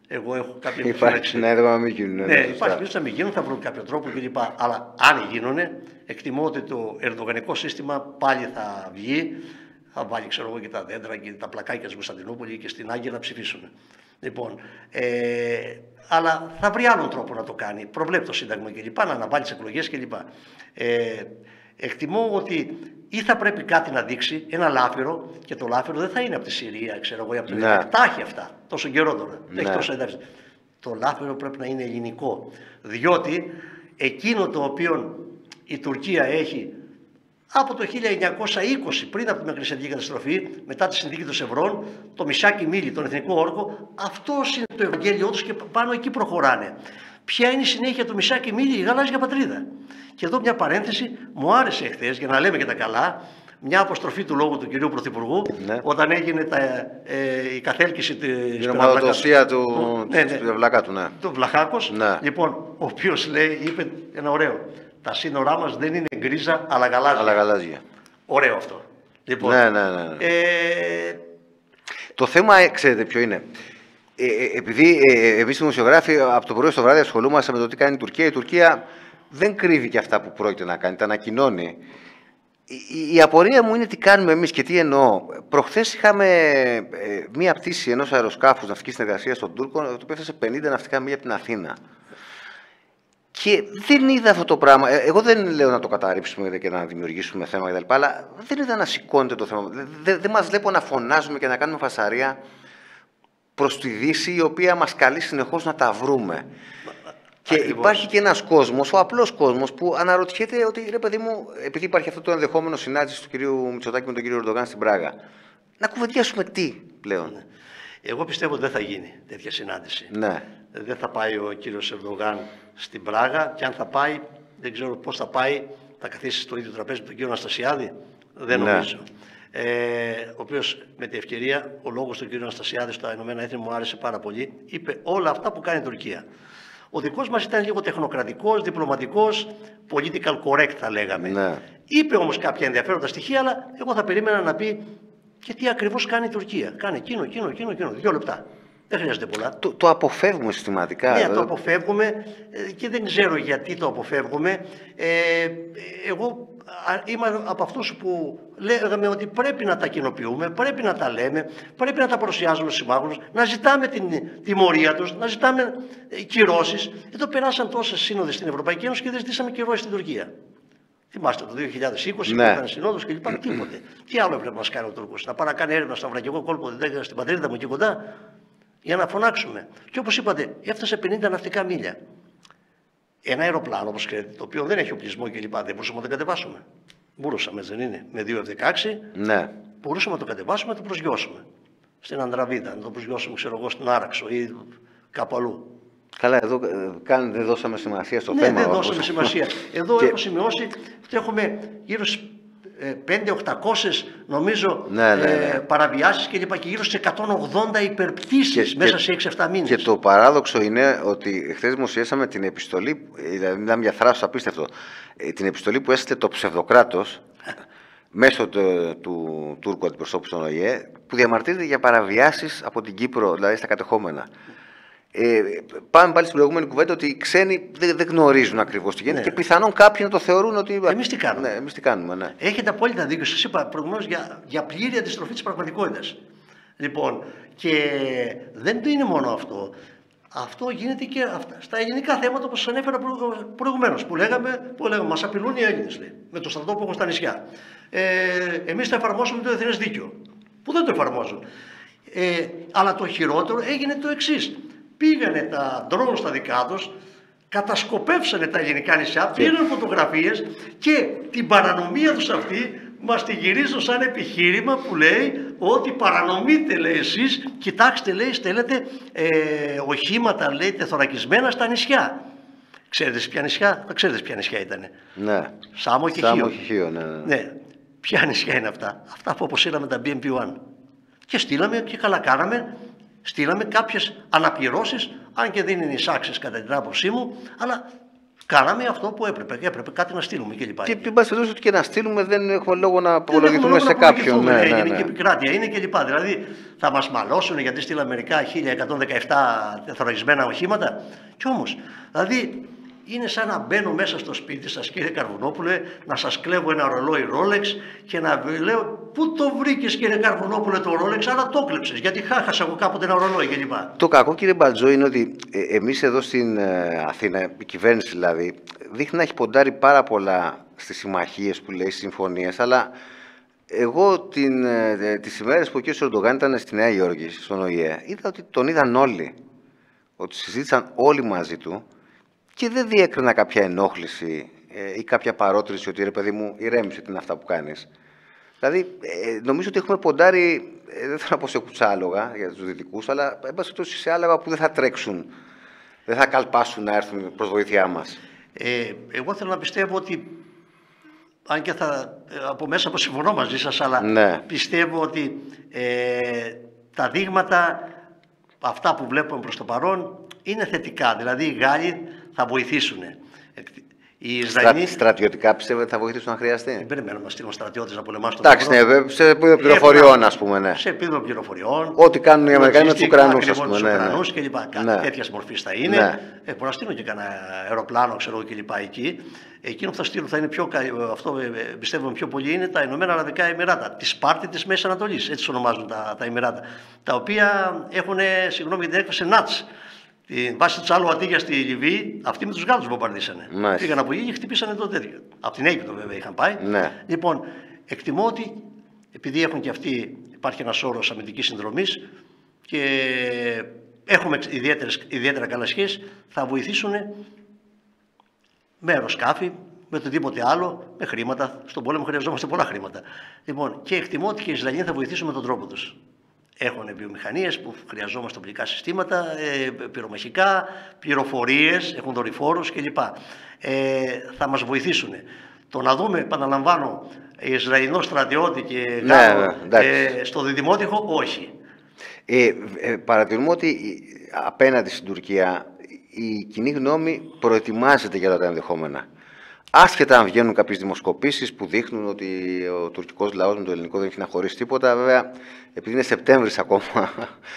Εγώ έχω κάποια Υπάρχει ένα έδωμα να μην γίνουν. Ναι, υπάρχει περίπτωση να μην γίνουν, θα βρουν κάποιο τρόπο κλπ. Αλλά αν γίνουν, εκτιμώ ότι το ερντογανικό σύστημα πάλι θα βγει, θα βάλει ξέρω εγώ και τα δέντρα και τα πλακάκια στην Κωνσταντινούπολη και στην Άγκυρα να ψηφίσουν. Λοιπόν, ε, αλλά θα βρει άλλον τρόπο να το κάνει. Προβλέπει το Σύνταγμα κλπ. Να αναβάλει τις εκλογές κλπ. Ε, εκτιμώ ότι ή θα πρέπει κάτι να δείξει, ένα λάφυρο, και το λάφυρο δεν θα είναι από τη Συρία, ξέρω εγώ, ή από το Ιράκ. Ναι. Τα έχει αυτά, τόσο καιρό τώρα. Ναι. Έχει τόσο εντάψει. Το λάφυρο πρέπει να είναι ελληνικό. Διότι εκείνο το οποίο η Τουρκία έχει από το χίλια εννιακόσια είκοσι, πριν από τη Μικρασιατική καταστροφή, μετά τη συνθήκη των Σευρών, το Μισάκι Μίλι, τον εθνικό όρκο, αυτό είναι το Ευαγγέλιό του και πάνω εκεί προχωράνε. Ποια είναι η συνέχεια του Μισάκι Μίλι, η γαλάζια πατρίδα. Και εδώ μια παρένθεση, μου άρεσε εχθές, για να λέμε και τα καλά, μια αποστροφή του λόγου του κυρίου Πρωθυπουργού, ναι. Όταν έγινε τα, ε, η καθέλκυση της ομαδοτοσία του, ναι, ναι, του Βλακάτου. Ναι. Του Βλαχάκος, ναι. Λοιπόν, ο οποίος λέει, είπε ένα ωραίο, τα σύνορά μας δεν είναι γκρίζα αλλά γαλάζια. Αλλά γαλάζια. Ωραίο αυτό. Λοιπόν, ναι, ναι, ναι. Ε... Το θέμα, ξέρετε ποιο είναι. Ε, επειδή ε, εμείς οι δημοσιογράφοι από το πρωί στο βράδυ ασχολούμαστε με το τι κάνει η Τουρκία, η Τουρκία δεν κρύβει και αυτά που πρόκειται να κάνει, τα ανακοινώνει. Η, η απορία μου είναι τι κάνουμε εμείς και τι εννοώ. Προχθές είχαμε ε, μία πτήση ενός αεροσκάφους ναυτικής συνεργασίας των Τούρκων, το οποίο έφτασε πενήντα ναυτικά μίλια από την Αθήνα. Και δεν είδα αυτό το πράγμα. Εγώ δεν λέω να το καταρρύψουμε και να δημιουργήσουμε θέμα κτλ. Αλλά δεν είδα να σηκώνεται το θέμα. Δεν, δεν μας βλέπω να φωνάζουμε και να κάνουμε φασαρία προς τη Δύση, η οποία μας καλεί συνεχώς να τα βρούμε. Και ακριβώς. Υπάρχει και ένας κόσμος, ο απλός κόσμος, που αναρωτιέται ότι ρε παιδί μου, επειδή υπάρχει αυτό το ενδεχόμενο συνάντηση του κυρίου Μητσοτάκη με τον κύριο Ερντογάν στην Πράγα, να κουβεντιάσουμε τι πλέον. Ναι. Εγώ πιστεύω ότι δεν θα γίνει τέτοια συνάντηση. Ναι. Δεν θα πάει ο κύριος Ερντογάν στην Πράγα, και αν θα πάει, δεν ξέρω πώς θα πάει, θα καθίσει στο ίδιο τραπέζι με τον κύριο Αναστασιάδη. Δεν ναι. νομίζω. Ε, ο οποίος με την ευκαιρία, ο λόγος του κύριου Αναστασιάδη στα Ηνωμένα Έθνη μου άρεσε πάρα πολύ, είπε όλα αυτά που κάνει η Τουρκία. Ο δικός μας ήταν λίγο τεχνοκρατικός, διπλωματικός, political correct θα λέγαμε. Ναι. Είπε όμως κάποια ενδιαφέροντα στοιχεία, αλλά εγώ θα περίμενα να πει και τι ακριβώς κάνει η Τουρκία. Κάνει εκείνο, εκείνο, εκείνο, εκείνο. Δύο λεπτά. Δεν χρειάζεται πολλά. Το, το αποφεύγουμε συστηματικά. Ναι, το αποφεύγουμε και δεν ξέρω γιατί το αποφεύγουμε. Ε, εγώ είμαι από αυτούς που λέγαμε ότι πρέπει να τα κοινοποιούμε, πρέπει να τα λέμε, πρέπει να τα παρουσιάζουμε στους συμμάχους, να ζητάμε την τιμωρία τους, να ζητάμε κυρώσεις. Εδώ περάσαν τόσες σύνοδες στην Ευρωπαϊκή Ένωση και δεν ζητήσαμε κυρώσεις στην Τουρκία. Θυμάστε το δύο χιλιάδες είκοσι ναι. που ήταν συνόδος και λοιπά, τίποτε. Τι άλλο πρέπει να μας κάνει ο Τούρκος, να πάει να κάνει έρευνα στον Βρακικό κόλπο, δεν έκανε στην πατρίδα μου εκεί κοντά, για να φωνάξουμε. Και όπως είπατε, έφτασε πενήντα ναυτικά μίλια. Ένα αεροπλάνο, όπως ξέρετε, το οποίο δεν έχει οπλισμό και λοιπά, δεν μπορούσαμε να το κατεβάσουμε. Μπορούσαμε, δεν είναι, με δύο εφ δεκαέξι, ναι. μπορούσαμε να το κατεβάσουμε, να το προσγειώσουμε. Στην Ανδραβίδα, να το προσγειώσουμε, ξέρω εγώ, στην Άραξο ή κάπου αλλού. Καλά, εδώ καν δεν δώσαμε σημασία στο ναι, θέμα. Ναι, δεν δώσαμε σημασία. Εδώ και... έχω σημειώσει ότι έχουμε γύρω στις πέντε οκτακόσιες νομίζω ναι, ναι, ναι. Ε, παραβιάσεις και λοιπά, και γύρω στις εκατόν ογδόντα υπερπτήσεις και, μέσα σε έξι εφτά μήνες. Και το παράδοξο είναι ότι χθες δημοσιεύσαμε την επιστολή, δηλαδή μιλάμε για θράσος απίστευτο, την επιστολή που έστειλε το ψευδοκράτος μέσω του, του Τούρκου αντιπροσώπου στον Ο Η Ε, που διαμαρτύρεται για παραβιάσεις από την Κύπρο, δηλαδή στα κατεχόμενα. Ε, πάμε πάλι στην προηγούμενη κουβέντα ότι οι ξένοι δεν, δεν γνωρίζουν ακριβώς τι γίνεται, ναι. Και πιθανόν κάποιοι να το θεωρούν ότι. Εμείς τι κάνουμε. Ναι, εμείς τι κάνουμε ναι. Έχετε απόλυτα δίκιο. Σας είπα προηγουμένως για, για πλήρη αντιστροφή της πραγματικότητας. Λοιπόν, και δεν είναι μόνο αυτό. Αυτό γίνεται και αυτά, στα ελληνικά θέματα, όπως σας ανέφερα προηγουμένως, που λέγαμε, που λέγαμε μας απειλούν οι Έλληνες, λέει, με το στρατό που έχουν στα νησιά. Ε, εμείς θα εφαρμόσουμε το διεθνές δίκαιο, που δεν το εφαρμόζουν. Ε, αλλά το χειρότερο έγινε το εξής. Πήγανε τα ντρόουν στα δικά τους, κατασκοπεύσανε τα ελληνικά νησιά, πήραν φωτογραφίες και την παρανομία τους αυτή μας τη γυρίζουν σαν επιχείρημα που λέει ότι παρανομείτε, λέει, εσείς, κοιτάξτε, λέει, στέλνετε ε, οχήματα, λέει, τεθωρακισμένα στα νησιά. Ξέρετε ποια νησιά, ξέρετε ποια νησιά ήτανε. Ναι. Σάμο και Σάμο Χίο. Και Χίο, ναι, ναι. Ναι. Ποια νησιά είναι αυτά. Αυτά που αποσύραμε τα μπι εμ πι ένα. Και στείλαμε και καλά κάναμε. Στείλαμε κάποιες αναπληρώσεις, αν και δεν είναι εισάξεις κατά την άποψή μου, αλλά Κάναμε αυτό που έπρεπε. Έπρεπε κάτι να στείλουμε κλπ. Και πει πάση ότι και να στείλουμε δεν έχουμε λόγο να απολογηθούμε σε κάποιον. Ναι, ναι, η ναι, ελληνική ναι. επικράτεια είναι κλπ. Δηλαδή θα μας μαλώσουν γιατί στείλαμε μερικά χίλια εκατόν δεκαεπτά τεθωρακισμένα οχήματα. Κι όμως, δηλαδή είναι σαν να μπαίνω μέσα στο σπίτι σας, κύριε Καρβουνόπουλε, να σας κλέβω ένα ρολόι Rolex και να λέω πού το βρήκες, κύριε Καρβουνόπουλε, το Rolex, αλλά το κλέψες. Γιατί χάχασα εγώ κάποτε ένα ρολόι κλπ. Το κακό, κύριε Μπαλτζό, είναι ότι ε, εμείς εδώ στην ε, Αθήνα, η κυβέρνηση δηλαδή, δείχνει να έχει ποντάρει πάρα πολλά στις συμμαχίες που λέει, στις συμφωνίες, αλλά εγώ την, ε, τις ημέρες που ο κ. Ερντογάν ήταν στη Νέα Υόρκη, στον Ο Η Ε, είδα ότι τον είδαν όλοι, ότι συζήτησαν όλοι μαζί του και δεν διέκρινα κάποια ενόχληση ε, ή κάποια παρότριση ότι ρε παιδί μου ηρέμησε, τι είναι αυτά που κάνεις. Δηλαδή, ε, νομίζω ότι έχουμε ποντάρει, ε, δεν θέλω να πω σε κουτσάλογα για τους δυτικούς, αλλά εν πάση περιπτώσει σε άλογα που δεν θα τρέξουν, δεν θα καλπάσουν να έρθουν προς βοήθειά μας. Ε, εγώ θέλω να πιστεύω ότι, αν και θα, από μέσα από συμφωνώ μαζί σας, αλλά ναι. πιστεύω ότι ε, τα δείγματα, αυτά που βλέπουμε προς το παρόν, είναι θετικά. Δηλαδή οι Γάλλοι θα βοηθήσουν. Οι Ισραηλοί... Στρατιωτικά πιστεύετε θα βοηθήσουν αν χρειαστεί. Δεν περιμένουμε να στείλουν στρατιώτες να πολεμάσουν τον Εντάξει, ναι, σε επίπεδο πληροφοριών, ας πούμε. Ναι. Σε επίπεδο πληροφοριών. Ό,τι κάνουν οι Αμερικανοί με τους Ουκρανούς, ας πούμε. Τους ναι, Ουκρανούς ναι. κλπ. Ναι. Τέτοια μορφή θα είναι. Ναι. Ε, μπορεί να στείλουν και κανένα αεροπλάνο, ξέρω εγώ κλπ. Εκεί. Εκείνο που θα στείλουν θα είναι πιο, αυτό πιστεύουμε πιο πολύ, είναι τα Ηνωμένα Αραβικά Εμιράτα. Τη Σπάρτη τη Μέση Ανατολή. Έτσι ονομάζουν τα, τα Εμιράτα. Τα οποία έχουν, συγγνώμη για την έκφραση, νατς. Τη βάση Τσάλου Ατίγια στη Λιβύη, αυτοί με του Γάλλου βομβαρδίσανε. Μάλιστα. Πήγαν από εκεί και χτυπήσανε το τέτοιο. Από την Αίγυπτο βέβαια είχαν πάει. Ναι. Λοιπόν, εκτιμώ ότι επειδή έχουν και αυτοί, υπάρχει ένα όρο αμυντική συνδρομή και έχουμε ιδιαίτερα καλά σχέσεις, θα βοηθήσουν με αεροσκάφη, με οτιδήποτε άλλο, με χρήματα. Στον πόλεμο χρειαζόμαστε πολλά χρήματα. Λοιπόν, και εκτιμώ ότι και οι Ισραηλοί θα βοηθήσουν με τον τρόπο του. Έχουν βιομηχανίες που χρειαζόμαστε οπλικά συστήματα, ε, πυρομαχικά, πληροφορίες, έχουν δορυφόρους κλπ. Ε, θα μας βοηθήσουν. Το να δούμε, επαναλαμβάνω, Ισραηλινό στρατιώτη και ναι, Γάλλο, ναι, ε, στο Διδημότυχο, όχι. Ε, ε, παρατηρούμε ότι απέναντι στην Τουρκία η κοινή γνώμη προετοιμάζεται για τα ενδεχόμενα. Άσχετα αν βγαίνουν κάποιες δημοσκοπήσεις που δείχνουν ότι ο τουρκικός λαός με το ελληνικό δεν έχει να χωρίσει τίποτα, βέβαια, επειδή είναι Σεπτέμβρης ακόμα,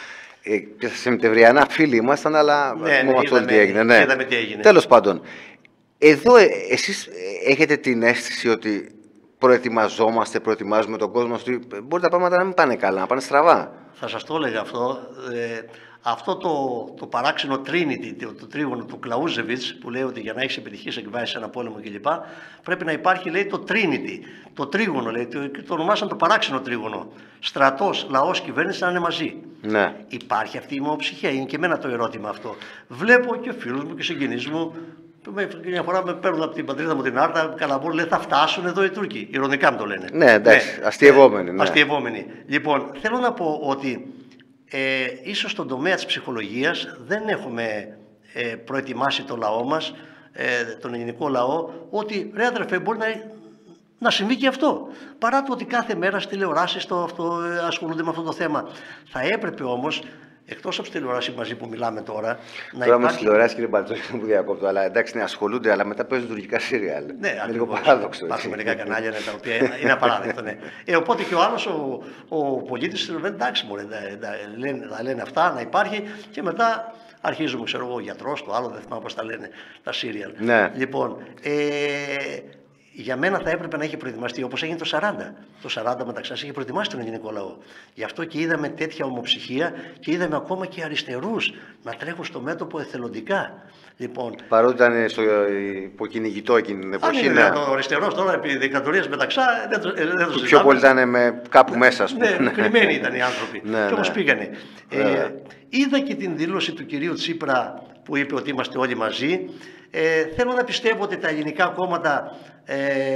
και σε σεπτεμβριανά φίλοι ήμασταν, αλλά ναι, ναι, είδαμε, τι έγινε. Ναι. Είδαμε τι έγινε. Τέλος πάντων, εδώ ε, εσείς έχετε την αίσθηση ότι προετοιμαζόμαστε, προετοιμάζουμε τον κόσμο, ότι μπορεί τα πράγματα να μην πάνε καλά, να πάνε στραβά. Θα σας το έλεγα αυτό. Ε, αυτό το, το παράξενο Trinity, το, το τρίγωνο του Κλαούζεβιτς, που λέει ότι για να έχεις επιτυχίες εκβάσεις σε ένα πόλεμο κλπ. Πρέπει να υπάρχει, λέει, το Trinity, το τρίγωνο, λέει, το, το ονομάσαν το παράξενο τρίγωνο. Στρατός, λαός, κυβέρνηση να είναι μαζί. Ναι. Υπάρχει αυτή η μειοψυχία, είναι και εμένα το ερώτημα αυτό. Βλέπω και φίλους μου και συγγενείς μου, μια φορά με παίρνουν από την πατρίδα μου την Άρτα, Καλαμπούρ, λέει θα φτάσουν εδώ οι Τούρκοι. Ειρωνικά μου το λένε. Ναι, εντάξει, ναι. Αστειευόμενοι. Ναι. Αστειευόμενοι. Λοιπόν, θέλω να πω ότι ε, ίσως στον τομέα της ψυχολογίας δεν έχουμε ε, προετοιμάσει το λαό μας, ε, τον ελληνικό λαό, ότι ρε αδερφέ μπορεί να, να συμβεί και αυτό. Παρά το ότι κάθε μέρα στις τηλεοράσεις το, αυτό, ε, ασχολούνται με αυτό το θέμα. Θα έπρεπε όμως, εκτός από τις τηλεοράσεις μαζί που μιλάμε τώρα, να τώρα υπάρχει... με τις τηλεοράσεις, κύριε Μπαλτζόκη, που διακόπτω, αλλά εντάξει, ναι, ασχολούνται, αλλά μετά παίζουν τουρκικά σύριαλ. Ναι, είναι λίγο παράδοξο. Υπάρχουν μερικά κανάλια τα οποία είναι απαράδεκτο. Ναι. Ε, οπότε και ο άλλος, ο, ο πολίτης, λέει εντάξει, μωρέ, θα λένε, λένε αυτά, να υπάρχει και μετά αρχίζουμε, ξέρω εγώ, ο γιατρός, το άλλο, δεν θυμάμαι πώς τα λένε, τα σύριαλ. Ναι. Λοιπόν, ε, για μένα θα έπρεπε να έχει προετοιμαστεί όπως έγινε το σαράντα. Το σαράντα μεταξύ σας είχε προετοιμάσει τον ελληνικό λαό. Γι' αυτό και είδαμε τέτοια ομοψυχία και είδαμε ακόμα και αριστερούς να τρέχουν στο μέτωπο εθελοντικά. Λοιπόν, παρότι ήταν στο υποκυνηγητό εκείνη την εποχή. Αν είναι ναι. Ο αριστερός τώρα επί δικτατορίας μεταξά δεν το, δεν το συζητάμε. Πιο πολύ ήταν με κάπου μέσα, ας πούμε. Ναι, κρυμμένοι ήταν οι άνθρωποι. Ναι, και όμως ναι. πήγανε. Ναι. Ε, είδα και την δήλωση του κυρίου Τσίπρα που είπε ότι είμαστε όλοι μαζί. Ε, θέλω να πιστεύω ότι τα ελληνικά κόμματα ε,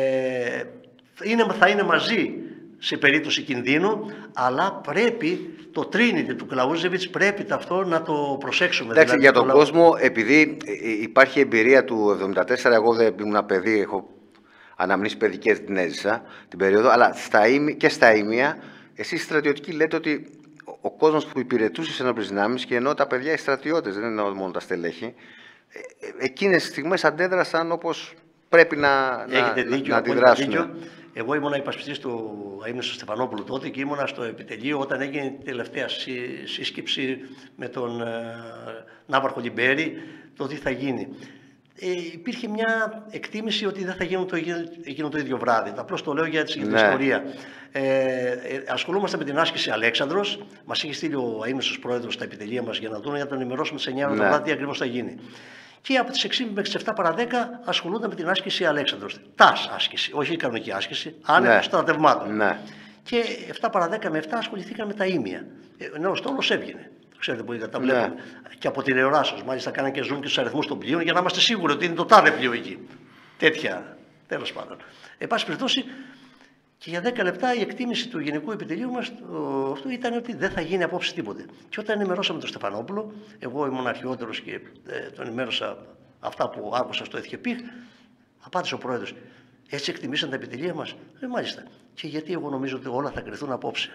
είναι, θα είναι μαζί σε περίπτωση κινδύνου, αλλά πρέπει το Trinity του Κλαούζεβιτς πρέπει αυτό να το προσέξουμε. Εντάξει, δηλαδή, για τον το κόσμο, επειδή υπάρχει εμπειρία του εβδομήντα τέσσερα, εγώ δεν ήμουν παιδί, έχω αναμνήσεις παιδικές, την έζησα την περίοδο, αλλά στα ήμι, και στα ήμια, εσείς στρατιωτικοί λέτε ότι ο κόσμος που υπηρετούσε στις ενόπλες δυνάμεις, και ενώ τα παιδιά οι στρατιώτες, δεν είναι μόνο τα στελέχη, εκείνες τις στιγμές αντέδρασαν όπως πρέπει να, Έχετε να, δίκιο, να αντιδράσουν. δίκιο. Εγώ ήμουνα υπασπιστής του ήμουν στο Στεφανόπουλο τότε και ήμουνα στο επιτελείο όταν έγινε η τελευταία σύ, σύσκεψη με τον ε, Ναύαρχο Λιμπέρη, το τι θα γίνει. Ε, υπήρχε μια εκτίμηση ότι δεν θα γίνουν το, γίνουν το ίδιο βράδυ. Απλώς το λέω για την ναι. ιστορία. Ε, ε, ασχολούμαστε με την άσκηση Αλέξανδρος. Μας είχε στείλει ο αείμνηστος πρόεδρος στα επιτελεία μας για να δουν, για να τον ενημερώσουμε στις εννιά ναι. το βράδυ τι ακριβώς θα γίνει. Και από τις έξι μέχρι τις επτά παρά δέκα ασχολούνται με την άσκηση Αλέξανδρος. Τας άσκηση, όχι η κανονική άσκηση, άνευ ναι. στρατευμάτων. Ναι. Και επτά παρά δέκα με επτά ασχοληθήκαν με τα ήμια. Ενώ ο στόλος έβγαινε. Ξέρετε που τα βλέπουμε. Ναι. Και από την τηλεοράσεως. Μάλιστα κάνανε και zoom και στους αριθμούς των πλοίων για να είμαστε σίγουροι ότι είναι το τάδε πλοίο εκεί. Τέτοια. Τέλος πάντων. Εν πάση περιπτώσει, και για δέκα λεπτά η εκτίμηση του Γενικού Επιτελείου μας αυτό ήταν ότι δεν θα γίνει απόψε τίποτε. Και όταν ενημερώσαμε τον Στεφανόπουλο, εγώ ήμουν αρχαιότερος και ε, τον ενημέρωσα αυτά που άκουσα στο ΕΘΚΕΠΙΧ, απάντησε ο πρόεδρος. Έτσι εκτιμήσαν τα επιτελεία μας. Ε, μάλιστα. Και γιατί εγώ νομίζω ότι όλα θα κρυθούν απόψε.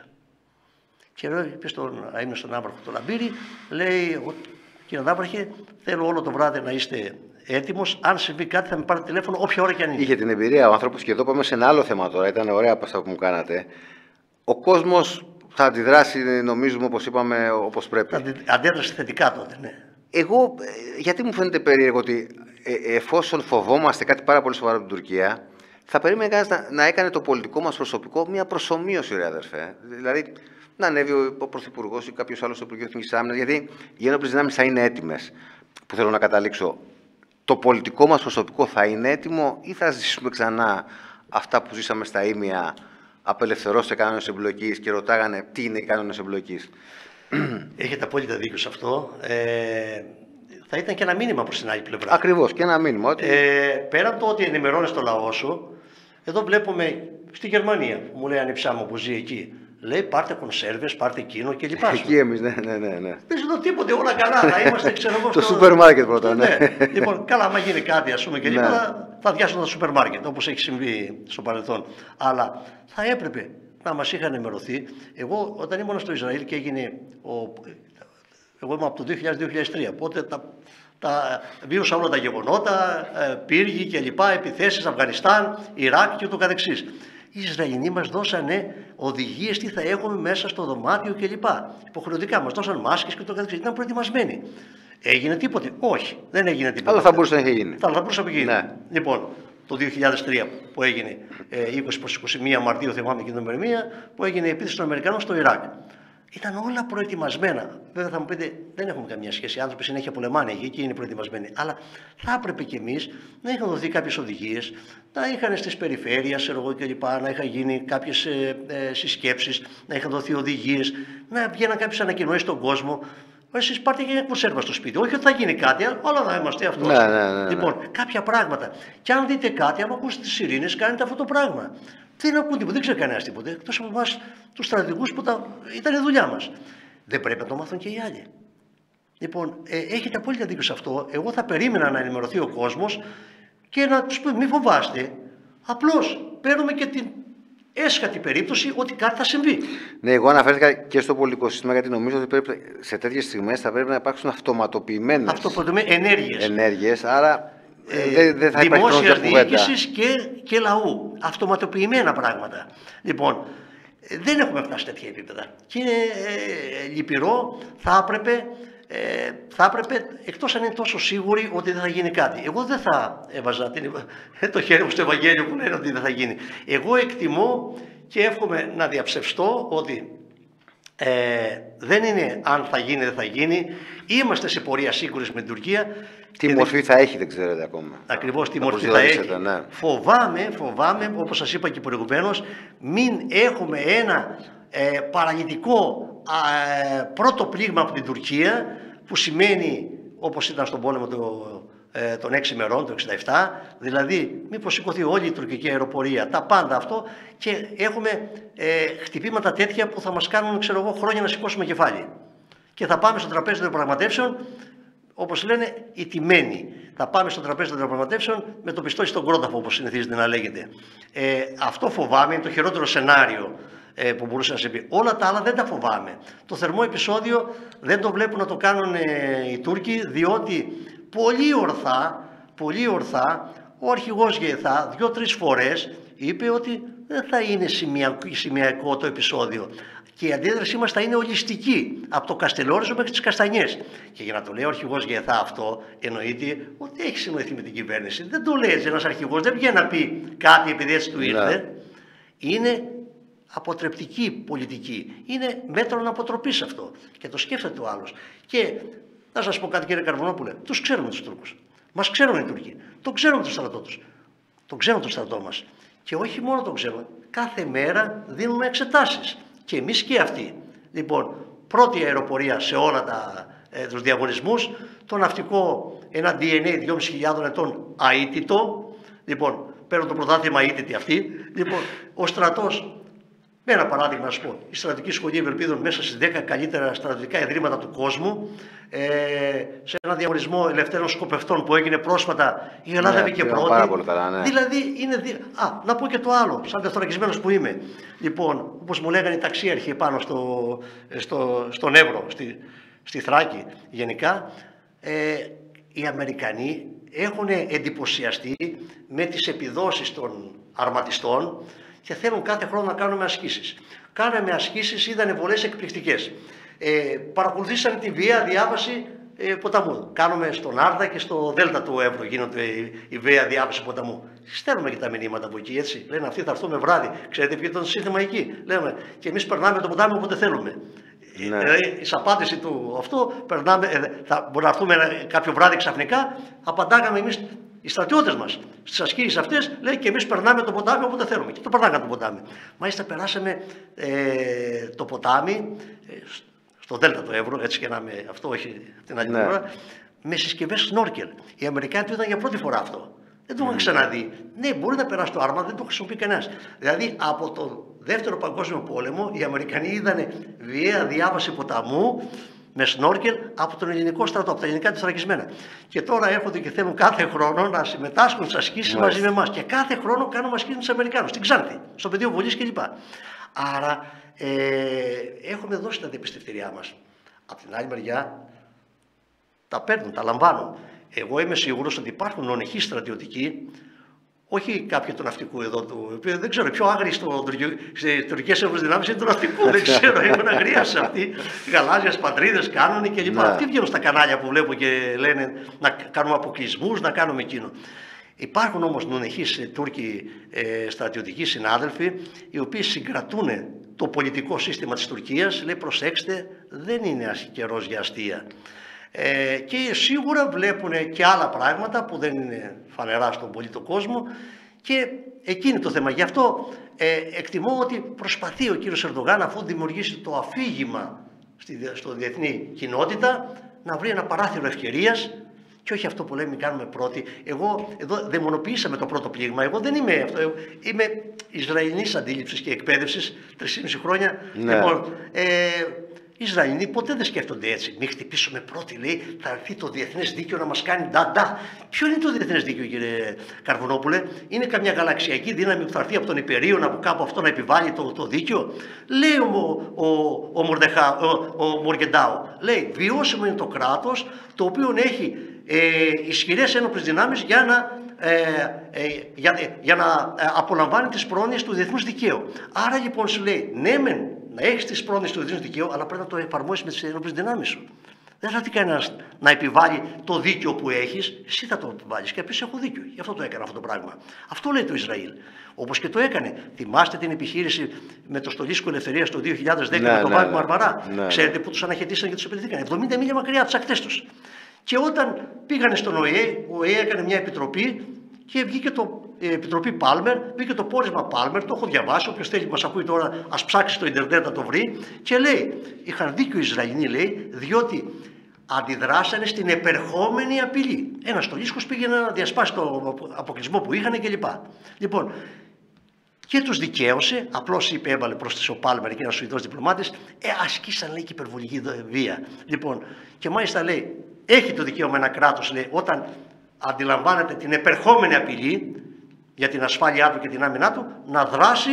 Και είπε στον αείμνηστο Ναύαρχο τον Λαμπύρη, λέει, κύριε Ναύαρχε, θέλω όλο το βράδυ να είστε έτοιμος. Αν συμβεί κάτι, θα με πάρετε τηλέφωνο, όποια ώρα και αν είναι. Είχε την εμπειρία ο άνθρωπος, και εδώ πάμε σε ένα άλλο θέμα τώρα. Ήταν ωραία αυτά που μου κάνατε. Ο κόσμος θα αντιδράσει, νομίζουμε, όπως είπαμε, όπως πρέπει. Αντέδρασε θετικά τότε, ναι. Εγώ, γιατί μου φαίνεται περίεργο ότι ε, εφόσον φοβόμαστε κάτι πάρα πολύ σοβαρό από την Τουρκία, θα περίμενε κανείς να, να έκανε το πολιτικό μας προσωπικό μια προσομοίωση, ρε αδερφέ. Δηλαδή, να ανέβει ο, ο Πρωθυπουργός ή κάποιος άλλος στο Υπουργείο Εθνικής Άμυνας, γιατί οι ένοπλες δυνάμεις θα είναι έτοιμες. Που θέλω να καταλήξω. Το πολιτικό μας προσωπικό θα είναι έτοιμο ή θα ζήσουμε ξανά αυτά που ζήσαμε στα ήμια, απελευθερώστε κανόνες εμπλοκής και ρωτάγανε τι είναι οι κανόνες εμπλοκής. Έχετε απόλυτα δίκιο σε αυτό. Ε, θα ήταν και ένα μήνυμα προς την άλλη πλευρά. Ακριβώς, και ένα μήνυμα. Ότι... Ε, πέρα από το ότι ενημερώνεις το λαό σου, εδώ βλέπουμε στη Γερμανία, που μου λέει ανιψά μου που ζει εκεί, λέει πάρτε κονσέρβες, πάρτε εκείνο και λοιπά. Εκεί εμείς, ναι, ναι, ναι. ναι. Δεν ζητώ τίποτε, όλα καλά. Θα είμαστε, ξέρω εγώ. Το σούπερ μάρκετ πρώτα, ναι. ναι. Λοιπόν, καλά, άμα γίνει κάτι, ας πούμε, και λοιπά, ναι. θα διάσουν τα σούπερ μάρκετ, όπως έχει συμβεί στο παρελθόν. Αλλά θα έπρεπε να μας είχαν ενημερωθεί. Εγώ, όταν ήμουν στο Ισραήλ και έγινε. Ο... Εγώ ήμουν από το δύο χιλιάδες με δύο χιλιάδες τρία. Οπότε τα, τα βίωσα όλα τα γεγονότα, πύργοι και λοιπά, επιθέσεις, Αφγανιστάν, Ιράκ και ούτω καθεξής. Οι Ισραηλινοί μας δώσανε οδηγίες τι θα έχουμε μέσα στο δωμάτιο κλπ. Υποχρεωτικά μας δώσαν μάσκες και ούτω καθεξής. Ήταν προετοιμασμένοι. Έγινε τίποτε? Όχι, δεν έγινε τίποτε. Αλλά θα μπορούσε να έχει γίνει. Θα, θα μπορούσε να έχει γίνει. Ναι. Λοιπόν, το δύο χιλιάδες τρία που έγινε ε, είκοσι προς είκοσι μία Μαρτίου, θυμάμαι και την ημερομηνία, που έγινε η επίθεση των Αμερικανών στο Ιράκ. Ήταν όλα προετοιμασμένα. Βέβαια θα μου πείτε, δεν έχουμε καμία σχέση. Οι άνθρωποι συνέχεια πολεμάνε εκεί και είναι προετοιμασμένοι. Αλλά θα έπρεπε κι εμείς να είχαν δοθεί κάποιες οδηγίες, να είχαν στις περιφέρειες κλπ. Να είχαν γίνει κάποιες ε, ε, συσκέψεις, να είχαν δοθεί οδηγίες, να βγαίναν κάποιες ανακοινώσεις στον κόσμο. Εσείς πάρτε και κονσέρβα στο σπίτι. Όχι ότι θα γίνει κάτι, αλλά να είμαστε αυτό. Ναι, ναι, ναι, ναι. Λοιπόν, κάποια πράγματα. Και αν δείτε κάτι, αν ακούσετε τις σιρήνες, κάνετε αυτό το πράγμα. Δεν ακούν τίποτα, δεν ξέρει κανένα τίποτα. Εκτός από εμάς τους στρατηγούς που τα... ήταν η δουλειά μας. Δεν πρέπει να το μάθουν και οι άλλοι. Λοιπόν, ε, έχετε απόλυτα δίκιο σε αυτό. Εγώ θα περίμενα να ενημερωθεί ο κόσμος και να τους πούμε: μην φοβάστε. Απλώς παίρνουμε και την έσχατη περίπτωση ότι κάτι θα συμβεί. Ναι, εγώ αναφέρθηκα και στο πολιτικό σύστημα γιατί νομίζω ότι πρέπει, σε τέτοιες στιγμές θα πρέπει να υπάρξουν αυτοματοποιημένες ενέργειες. ενέργειες. Άρα ε, δεν δε θα υπάρχει δημόσιας διοίκησης και, και λαού. Αυτοματοποιημένα πράγματα. Λοιπόν, δεν έχουμε φτάσει σε τέτοια επίπεδα. Και είναι ε, λυπηρό, θα έπρεπε, ε, θα έπρεπε, εκτός αν είναι τόσο σίγουροι ότι δεν θα γίνει κάτι. Εγώ δεν θα έβαζα την, το χέρι μου στο Ευαγγέλιο που λένε ότι δεν θα γίνει. Εγώ εκτιμώ και εύχομαι να διαψευστώ ότι ε, δεν είναι αν θα γίνει δεν θα γίνει. Είμαστε σε πορεία σύγκρουσης με την Τουρκία. Τι μορφή δεν... θα έχει δεν ξέρετε ακόμα. Ακριβώς τι μορφή θα έχει. Ναι. Φοβάμαι, φοβάμαι, όπως σας είπα και προηγουμένως, μην έχουμε ένα ε, παραλυτικό ε, πρώτο πλήγμα από την Τουρκία, που σημαίνει, όπως ήταν στον πόλεμο το, ε, των έξι ημερών, το εξήντα επτά, δηλαδή μήπως σηκωθεί όλη η τουρκική αεροπορία, τα πάντα αυτό, και έχουμε ε, χτυπήματα τέτοια που θα μας κάνουν, ξέρω εγώ, χρόνια να σηκώσουμε κεφάλι. Και θα πάμε στο τραπέζι των διαπραγματεύσεων, όπως λένε, ηττημένοι. Θα πάμε στο τραπέζι των διαπραγματεύσεων με το πιστόλι στον κρόταφο, όπως συνηθίζεται να λέγεται. Ε, αυτό φοβάμαι, είναι το χειρότερο σενάριο ε, που μπορούσε να συμβεί. Όλα τα άλλα δεν τα φοβάμαι. Το θερμό επεισόδιο δεν το βλέπουν να το κάνουν ε, οι Τούρκοι, διότι πολύ ορθά, πολύ ορθά, ο αρχηγός Γεθά δύο-τρεις φορές είπε ότι δεν θα είναι σημειακό το επεισόδιο και η αντίδρασή μας θα είναι ολιστική, από το Καστελόριζο μέχρι τις Καστανιές. Και για να το λέει ο αρχηγός Γεθά αυτό, εννοείται ότι έχει συνοηθεί με την κυβέρνηση. Δεν το λέει έτσι ένας αρχηγός, δεν βγαίνει να πει κάτι επειδή έτσι του ήρθε. Είναι αποτρεπτική πολιτική. Είναι μέτρο αποτροπής αυτό. Και το σκέφτεται ο άλλος. Και να σας πω κάτι, κύριε Καρβουνόπουλε, τους ξέρουμε τους Τούρκους. Μας ξέρουν οι Τούρκοι. Το ξέρουμε το στρατό τους. Το ξέρουν το στρατό μας. Και όχι μόνο το ξέρουμε. Κάθε μέρα δίνουμε εξετάσεις. Και εμείς και αυτοί. Λοιπόν, πρώτη αεροπορία σε όλα τα, ε, τους διαγωνισμούς. Το ναυτικό, ένα ντι εν έι δυόμισι χιλιάδες ετών αίτητο. Λοιπόν, παίρνουν το πρωτάθλημα αίτητη αυτή. Λοιπόν, ο στρατός. Με ένα παράδειγμα να σου πω, η Στρατιωτική Σχολή Ευελπίδων μέσα στις δέκα καλύτερα στρατιωτικά ιδρύματα του κόσμου, ε, σε ένα διαγωνισμό ελευθέρων σκοπευτών που έγινε πρόσφατα, η Ελλάδα μπήκε ναι, πρώτη. Πάρα πολύ καλά, ναι. Δηλαδή, είναι δι... Α, να πω και το άλλο, σαν τεθωρακισμένος που είμαι. Λοιπόν, όπως μου λέγανε οι ταξίαρχοι πάνω στο, στο, στον Εύρο, στη, στη Θράκη γενικά, ε, οι Αμερικανοί έχουν εντυπωσιαστεί με τις επιδόσεις των αρματιστών και θέλουν κάθε χρόνο να κάνουμε ασκήσεις. Κάναμε ασκήσεις, είδανε βολές εκπληκτικές. Ε, παρακολουθήσαν τη βία διάβαση ε, ποταμού. Κάνουμε στον Άρδα και στο Δέλτα του Εύρου γίνονται η, η βία διάβαση ποταμού. Στέλνουμε και τα μηνύματα από εκεί, έτσι. Λένε αυτοί θα έρθουμε βράδυ. Ξέρετε ποιο ήταν το σύνθημα εκεί. Λέμε και εμείς περνάμε το ποτάμι όποτε θέλουμε. Ναι. Δηλαδή, η απάντηση του αυτό, περνάμε, ε, θα μπορεί να έρθουμε κάποιο βράδυ ξαφνικά, απαντάγαμε εμείς. Οι στρατιώτες μας στις ασκήσεις αυτές λέει και εμείς περνάμε το ποτάμι όποτε θέλουμε. Και το περνάγαμε το ποτάμι. Μάλιστα περάσαμε ε, το ποτάμι ε, στο Δέλτα του Εύρου, έτσι και να με αυτό, όχι την άλλη φορά, ναι. με συσκευές σνόρκελ. Οι Αμερικάνοι του είδαν για πρώτη φορά αυτό. Δεν το είχαν mm. ξαναδεί. Ναι, μπορεί να περάσει το άρμα, δεν το χρησιμοποιεί κανένας. Δηλαδή από το Δεύτερο Παγκόσμιο Πόλεμο οι Αμερικανοί είδαν βιαία διάβαση ποταμού με σνόρκελ από τον ελληνικό στρατό, από τα ελληνικά τεθωρακισμένα. Και τώρα έρχονται και θέλουν κάθε χρόνο να συμμετάσχουν στις ασκήσεις yes. μαζί με εμάς. Και κάθε χρόνο κάνουμε ασκήσεις με τους Αμερικάνους, στην Ξάνθη, στο πεδίο βολής κλπ. Άρα ε, έχουμε δώσει τα διαπιστευτήριά μας. Από την άλλη μεριά τα παίρνουν, τα λαμβάνουν. Εγώ είμαι σίγουρος ότι υπάρχουν νονεχείς στρατιωτικοί, όχι κάποιοι του ναυτικού εδώ, του, δεν ξέρω, πιο άγριοι στις τουρκικές ευρωδυνάμεις είναι του ναυτικού, δεν ξέρω, έχουν αγρίασει αυτοί, γαλάζιες πατρίδες κάνουν και λοιπά. Αυτοί βγαίνουν στα κανάλια που βλέπω και λένε να κάνουμε αποκλεισμούς, να κάνουμε εκείνο. Υπάρχουν όμως νονεχείς Τούρκοι ε, στρατιωτικοί συνάδελφοι, οι οποίοι συγκρατούν το πολιτικό σύστημα της Τουρκίας, λέει προσέξτε, δεν είναι καιρός για αστεία. Ε, και σίγουρα βλέπουν και άλλα πράγματα που δεν είναι φανερά στον πολίτο κόσμο και εκείνη το θέμα. Γι' αυτό ε, εκτιμώ ότι προσπαθεί ο κύριος Ερντογάν, αφού δημιουργήσει το αφήγημα στη, στο διεθνή κοινότητα, να βρει ένα παράθυρο ευκαιρίας και όχι αυτό που λέμε κάνουμε πρώτοι. Εγώ εδώ δαιμονοποιήσαμε το πρώτο πλήγμα. Εγώ δεν είμαι αυτό. Είμαι Ισραηλινής αντίληψης και εκπαίδευσης τρία και μισό χρόνια. Ναι. Λοιπόν, ε, οι Ισραηλοί ποτέ δεν σκέφτονται έτσι. Μην χτυπήσουμε πρώτοι, λέει, θα έρθει το διεθνές δίκαιο να μας κάνει ντα-ντα. Ποιο είναι το διεθνές δίκαιο, κύριε Καρβουνόπουλε? Είναι καμιά γαλαξιακή δύναμη που θα έρθει από τον Υπερίων, από κάπου αυτό να επιβάλλει το, το δίκαιο? Λέει ο, ο, ο, Μορδεχά, ο, ο Μοργεντάου, λέει, βιώσιμο είναι το κράτος το οποίο έχει ε, ισχυρές ένοπλες δυνάμεις για να, ε, ε, για, για να απολαμβάνει τις πρόνοιες του διεθνούς δικαίου. Άρα λοιπόν σου λέει, ναι μεν, να έχει τις πρόνοιες του διεθνούς δικαίου, αλλά πρέπει να το εφαρμόσεις με τις ενόπλες δυνάμεις σου. Δεν θα τι κανένας να επιβάλλει το δίκαιο που έχεις, εσύ θα το επιβάλλεις. Και επίσης έχω δίκιο. Γι' αυτό το έκανα αυτό το πράγμα. Αυτό λέει το Ισραήλ. Όπως και το έκανε. Θυμάστε την επιχείρηση με το στολίσκο ελευθερίας το δύο χιλιάδες δέκα, ναι, με τον Βάγκο ναι, Μαρμαρά. Ναι, Ξέρετε που τους αναχαιτήσαν και τους επενδύθηκαν. εβδομήντα μίλια μακριά από τις ακτές τους. Και όταν πήγανε στον ΟΗΕ, ο ΟΗΕ έκανε μια επιτροπή και βγήκε το η Επιτροπή Πάλμερ, βγήκε το πόρισμα Πάλμερ, το έχω διαβάσει. Όποιος θέλει που μας ακούει τώρα, ας ψάξει στο Ιντερνετ να το βρει. Και λέει, είχαν δίκιο οι Ισραηλοί, λέει, διότι αντιδράσανε στην επερχόμενη απειλή. Ένας στολίσκος πήγε να διασπάσει το αποκλεισμό που είχαν κλπ. Λοιπόν, και τους δικαίωσε, απλώς είπε, έβαλε προς ο Πάλμερ και ένας Σουηδός διπλωμάτης, ε, ασκήσαν, λέει, και υπερβολική βία. Λοιπόν, και μάλιστα λέει, έχει το δικαίωμα ένα κράτος, λέει, όταν αντιλαμβάνεται την επερχόμενη απειλή για την ασφάλειά του και την άμυνά του, να δράσει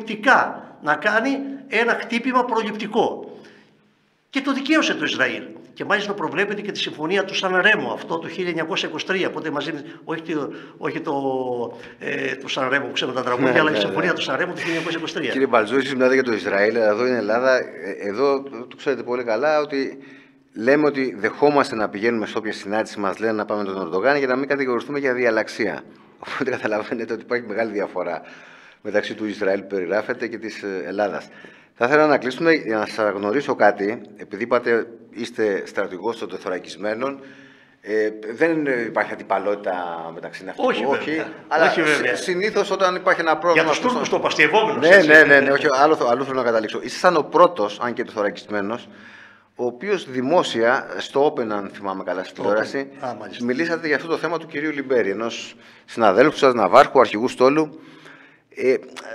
προληπτικά, να κάνει ένα χτύπημα προληπτικό. Και το δικαίωσε το Ισραήλ. Και μάλιστα προβλέπεται και τη συμφωνία του Σαν Ρέμο, αυτό το χίλια εννιακόσια είκοσι τρία. Οπότε μαζί, όχι, το, όχι το, ε, το Σαν Ρέμο που ξέρουμε τα τραγούδια, ναι, αλλά ναι, η συμφωνία ναι. του Σαν Ρέμο του χίλια εννιακόσια είκοσι τρία. Κύριε Μπαλτζόη, εσείς μιλάτε για το Ισραήλ, εδώ είναι Ελλάδα. Εδώ το ξέρετε πολύ καλά ότι λέμε ότι δεχόμαστε να πηγαίνουμε σε όποια συνάντηση μας λένε να πάμε με τον Ερντογάν για να μην κατηγορηθούμε για διαλλαξία. Οπότε καταλαβαίνετε ότι υπάρχει μεγάλη διαφορά μεταξύ του Ισραήλ που περιγράφεται και της Ελλάδας. Θα ήθελα να κλείσουμε για να σας γνωρίσω κάτι, επειδή είπατε είστε στρατηγός των τεθωρακισμένων. Ε, δεν υπάρχει αντιπαλότητα μεταξύ ναυτικού, όχι, όχι, βέβαια. αλλά όχι, βέβαια. συνήθως όταν υπάρχει ένα πρόβλημα. Για τους Τούρκους το παστιευόμενο. Ναι, ναι, ναι, ναι, όχι, άλλο, άλλο θέλω να καταλήξω. Ήσασταν ο πρώτος, αν και τεθωρακισμένος, ο οποίος δημόσια, στο Open, αν θυμάμαι καλά στη τηλεόραση, μιλήσατε για αυτό το θέμα του κυρίου Λιμπέρη, ενός συναδέλφου σας, ναυάρχου, αρχηγού στόλου. Ε,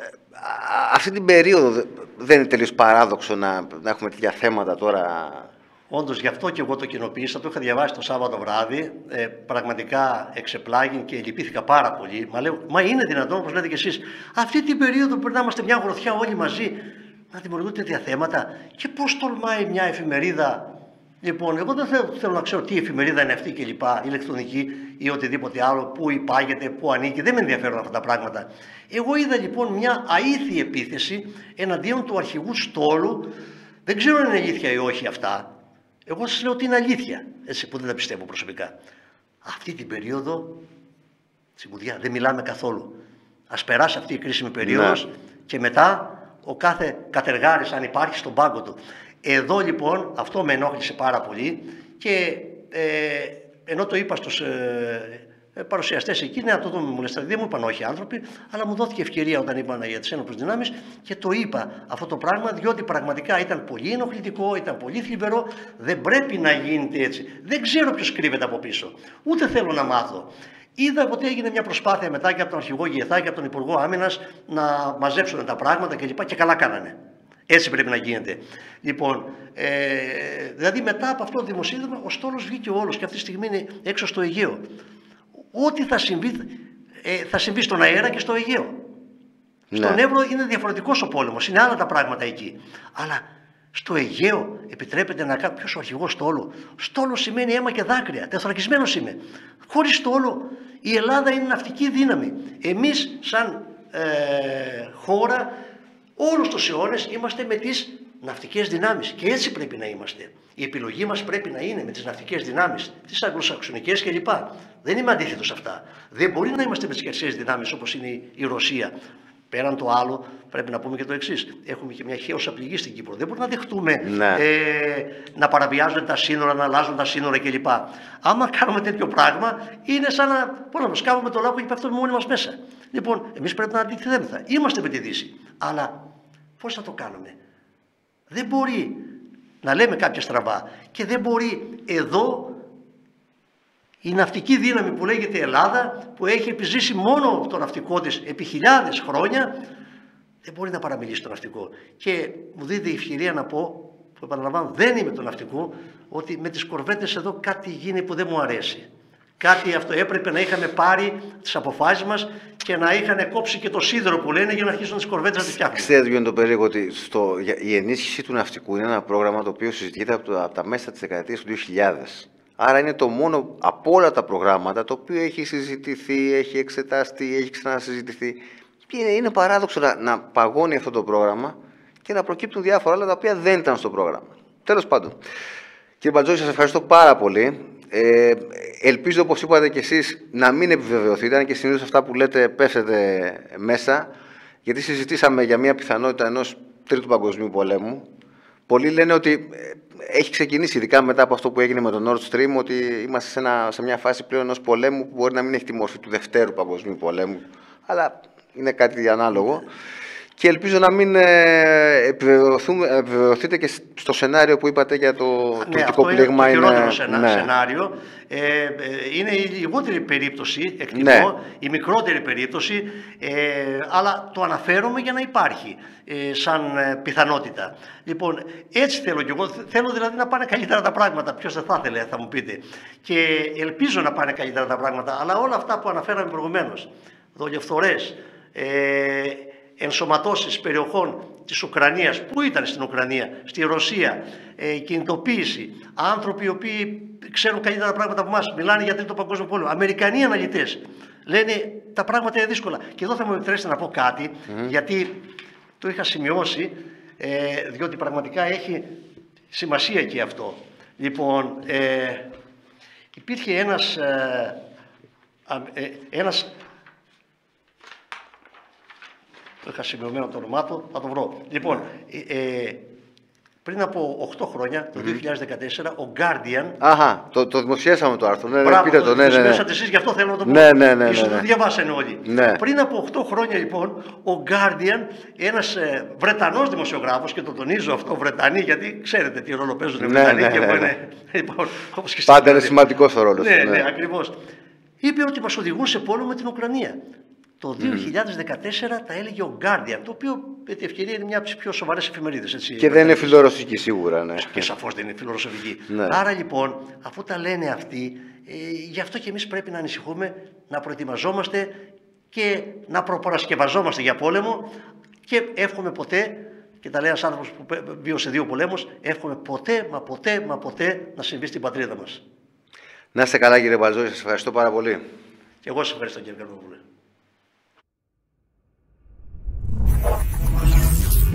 αυτή την περίοδο δεν είναι τελείως παράδοξο να, να έχουμε τέτοια θέματα τώρα? Όντως, γι' αυτό και εγώ το κοινοποίησα, το είχα διαβάσει το Σάββατο βράδυ, ε, πραγματικά εξεπλάγει και λυπήθηκα πάρα πολύ. Μα, λέω, μα είναι δυνατόν, όπως λέτε κι εσείς, αυτή την περίοδο που περνάμε μια γροθιά όλοι μαζί, να δημιουργούνται τέτοια θέματα? Και πώς τολμάει μια εφημερίδα? Λοιπόν, εγώ δεν θέλω, θέλω να ξέρω τι εφημερίδα είναι αυτή και λοιπά, ηλεκτρονική ή οτιδήποτε άλλο, πού υπάγεται, πού ανήκει, δεν με ενδιαφέρουν αυτά τα πράγματα. Εγώ είδα λοιπόν μια αήθη επίθεση εναντίον του αρχηγού στόλου. Δεν ξέρω αν είναι αλήθεια ή όχι αυτά. Εγώ σας λέω ότι είναι αλήθεια, έτσι, που δεν τα πιστεύω προσωπικά. Αυτή την περίοδο, τσιμουδιά, δεν μιλάμε καθόλου. Ας περάσει αυτή η κρίσιμη περίοδος, ναι, και μετά ο κάθε κατεργάρης, αν υπάρχει, στον πάγκο του. Εδώ λοιπόν αυτό με ενόχλησε πάρα πολύ και ε, ενώ το είπα στους ε, ε, παρουσιαστές εκεί, ναι, να το δούμε, μου λες, δεν μου είπαν όχι άνθρωποι, αλλά μου δόθηκε ευκαιρία όταν είπαν για τις ένοπλες δυνάμεις και το είπα αυτό το πράγμα, διότι πραγματικά ήταν πολύ ενοχλητικό, ήταν πολύ θλιβερό, δεν πρέπει να γίνεται έτσι. Δεν ξέρω ποιος κρύβεται από πίσω, ούτε θέλω να μάθω. Είδα ότι έγινε μια προσπάθεια μετά και από τον αρχηγό Γεθά και από τον Υπουργό Άμυνας να μαζέψουν τα πράγματα κλπ. Και καλά κάνανε. Έτσι πρέπει να γίνεται. Λοιπόν, ε, δηλαδή μετά από αυτό το δημοσίευμα ο στόλος βγήκε όλος και αυτή τη στιγμή είναι έξω στο Αιγαίο. Ό,τι θα συμβεί, ε, θα συμβεί στον αέρα και στο Αιγαίο. Ναι. Στον Εύρο είναι διαφορετικός ο πόλεμος, είναι άλλα τα πράγματα εκεί. Αλλά στο Αιγαίο επιτρέπεται να κάνει. Ποιος ο αρχηγός στόλου? Στόλο σημαίνει αίμα και δάκρυα. Τεθωρακισμένος είμαι. Χωρίς στόλο η Ελλάδα είναι ναυτική δύναμη. Εμείς σαν ε, χώρα όλους τους αιώνες είμαστε με τις ναυτικές δυνάμεις και έτσι πρέπει να είμαστε. Η επιλογή μας πρέπει να είναι με τις ναυτικές δυνάμεις, τις αγγλοσαξονικές κλπ. Δεν είμαι αντίθετος σε αυτά. Δεν μπορεί να είμαστε με τις χερσαίες δυνάμεις όπως είναι η Ρωσία. Πέραν το άλλο, πρέπει να πούμε και το εξής. Έχουμε και μια χέωσα πληγή στην Κύπρο. Δεν μπορούμε να δεχτούμε ναι. ε, να παραβιάζονται τα σύνορα, να αλλάζουν τα σύνορα κλπ. Άμα κάνουμε τέτοιο πράγμα, είναι σαν να, πώς να το σκάβουμε το λάκκο και πέφτουμε μόνοι μας μέσα. Λοιπόν, εμείς πρέπει να αντιτιθέμεθα. Είμαστε με τη Δύση. Αλλά πώς θα το κάνουμε? Δεν μπορεί να λέμε κάποια στραβά και δεν μπορεί εδώ η ναυτική δύναμη που λέγεται Ελλάδα, που έχει επιζήσει μόνο το ναυτικό της επί χιλιάδες χρόνια, δεν μπορεί να παραμιλήσει το ναυτικό. Και μου δίδεται η ευκαιρία να πω, που επαναλαμβάνω δεν είμαι το ναυτικό, ότι με τις κορβέτες εδώ κάτι γίνει που δεν μου αρέσει. Κάτι αυτό έπρεπε να είχαμε πάρει τις αποφάσεις μας και να είχαν κόψει και το σίδερο που λένε για να αρχίσουν τις κορβέτες να τις φτιάχνουν. Ξέρετε ποιο είναι το περίεργο? Ότι στο, η ενίσχυση του ναυτικού είναι ένα πρόγραμμα το οποίο συζητείται από, το, από τα μέσα της δεκαετίας του δύο χιλιάδες. Άρα είναι το μόνο από όλα τα προγράμματα το οποίο έχει συζητηθεί, έχει εξεταστεί, έχει ξανασυζητηθεί. Και είναι, είναι παράδοξο να, να παγώνει αυτό το πρόγραμμα και να προκύπτουν διάφορα άλλα τα οποία δεν ήταν στο πρόγραμμα. Τέλος πάντων. Κύριε Μπαλτζόη, σας ευχαριστώ πάρα πολύ. Ε, ελπίζω, όπως είπατε και εσείς, να μην επιβεβαιωθείτε, αν και συνήθως αυτά που λέτε πέφτετε μέσα, γιατί συζητήσαμε για μια πιθανότητα ενός τρίτου παγκοσμίου πολέμου. Πολλοί λένε ότι έχει ξεκινήσει, ειδικά μετά από αυτό που έγινε με τον Nord Stream, ότι είμαστε σε, ένα, σε μια φάση πλέον ενός πολέμου που μπορεί να μην έχει τη μορφή του δευτέρου παγκοσμίου πολέμου, αλλά είναι κάτι ανάλογο. Και ελπίζω να μην ε, επιβεβαιωθείτε και στο σενάριο που είπατε για το ναι, τουρκικό πλήγμα. Είναι το χειρότερο είναι... σενά, ναι. σενάριο. Ε, ε, είναι η λιγότερη περίπτωση, εκτιμώ, ναι. η μικρότερη περίπτωση, ε, αλλά το αναφέρομαι για να υπάρχει ε, σαν ε, πιθανότητα. Λοιπόν, έτσι θέλω κι εγώ. Θέλω δηλαδή να πάνε καλύτερα τα πράγματα. Ποιος δεν θα ήθελε, θα μου πείτε. Και ελπίζω να πάνε καλύτερα τα πράγματα. Αλλά όλα αυτά που αναφέραμε προηγουμένως, δολιοφθορές, ε, ενσωματώσεις περιοχών της Ουκρανίας, που ήταν στην Ουκρανία, στη Ρωσία, ε, κινητοποίηση, άνθρωποι οι οποίοι ξέρουν καλύτερα πράγματα από εμάς, μιλάνε για Τρίτο Παγκόσμιο Πόλεμο, Αμερικανοί αναλυτές, λένε τα πράγματα είναι δύσκολα. Και εδώ θα μου επιτρέψετε να πω κάτι, mm-hmm. γιατί το είχα σημειώσει, ε, διότι πραγματικά έχει σημασία και αυτό. Λοιπόν, ε, υπήρχε ένας, ε, ε, ένας το είχα σημειωμένο το όνομά του, θα το βρω. Λοιπόν, ε, πριν από οκτώ χρόνια, το mm-hmm. δύο χιλιάδες δεκατέσσερα, ο Guardian... Αχα, το, το δημοσιεύσαμε το άρθρο. Ναι, μπράβο, πείτε το, το ναι, ναι, ναι. εσείς, γι' αυτό θέλω να το πω. Ναι, ναι, ναι. Ίσως ναι, ναι. το διαβάσανε όλοι. Ναι. Πριν από οκτώ χρόνια, λοιπόν, ο Guardian, ένας ε, Βρετανός δημοσιογράφος, και το τονίζω αυτό, Βρετανοί, γιατί ξέρετε τι ρόλο παίζουν οι ναι, Βρετανοί ναι, και ναι, που ναι. είναι... Λοιπόν, όπως και πάντα είναι σημαντικός ο ρόλος. Ναι, ναι, ναι, ακριβώς. Είπε ότι μας οδηγούν σε πόλεμο με την Ουκρανία. Το δύο χιλιάδες δεκατέσσερα mm. τα έλεγε ο Guardian, το οποίο με την ευκαιρία είναι μια από τις πιο σοβαρές εφημερίδες. Έτσι, και δεν είναι φιλορωσική σίγουρα. Ναι. Και σαφώς δεν είναι φιλορωσική. Ναι. Άρα λοιπόν, αφού τα λένε αυτοί, ε, γι' αυτό και εμείς πρέπει να ανησυχούμε, να προετοιμαζόμαστε και να προπαρασκευαζόμαστε για πόλεμο, και εύχομαι ποτέ, και τα λέει ένας άνθρωπος που βίωσε δύο πολέμους, εύχομαι ποτέ, μα ποτέ, μα ποτέ να συμβεί στην πατρίδα μας. Να είστε καλά, κύριε Μπαλτζόη, σας ευχαριστώ πάρα πολύ. Και εγώ σας ευχαριστώ, κύριε Καρποπούλε.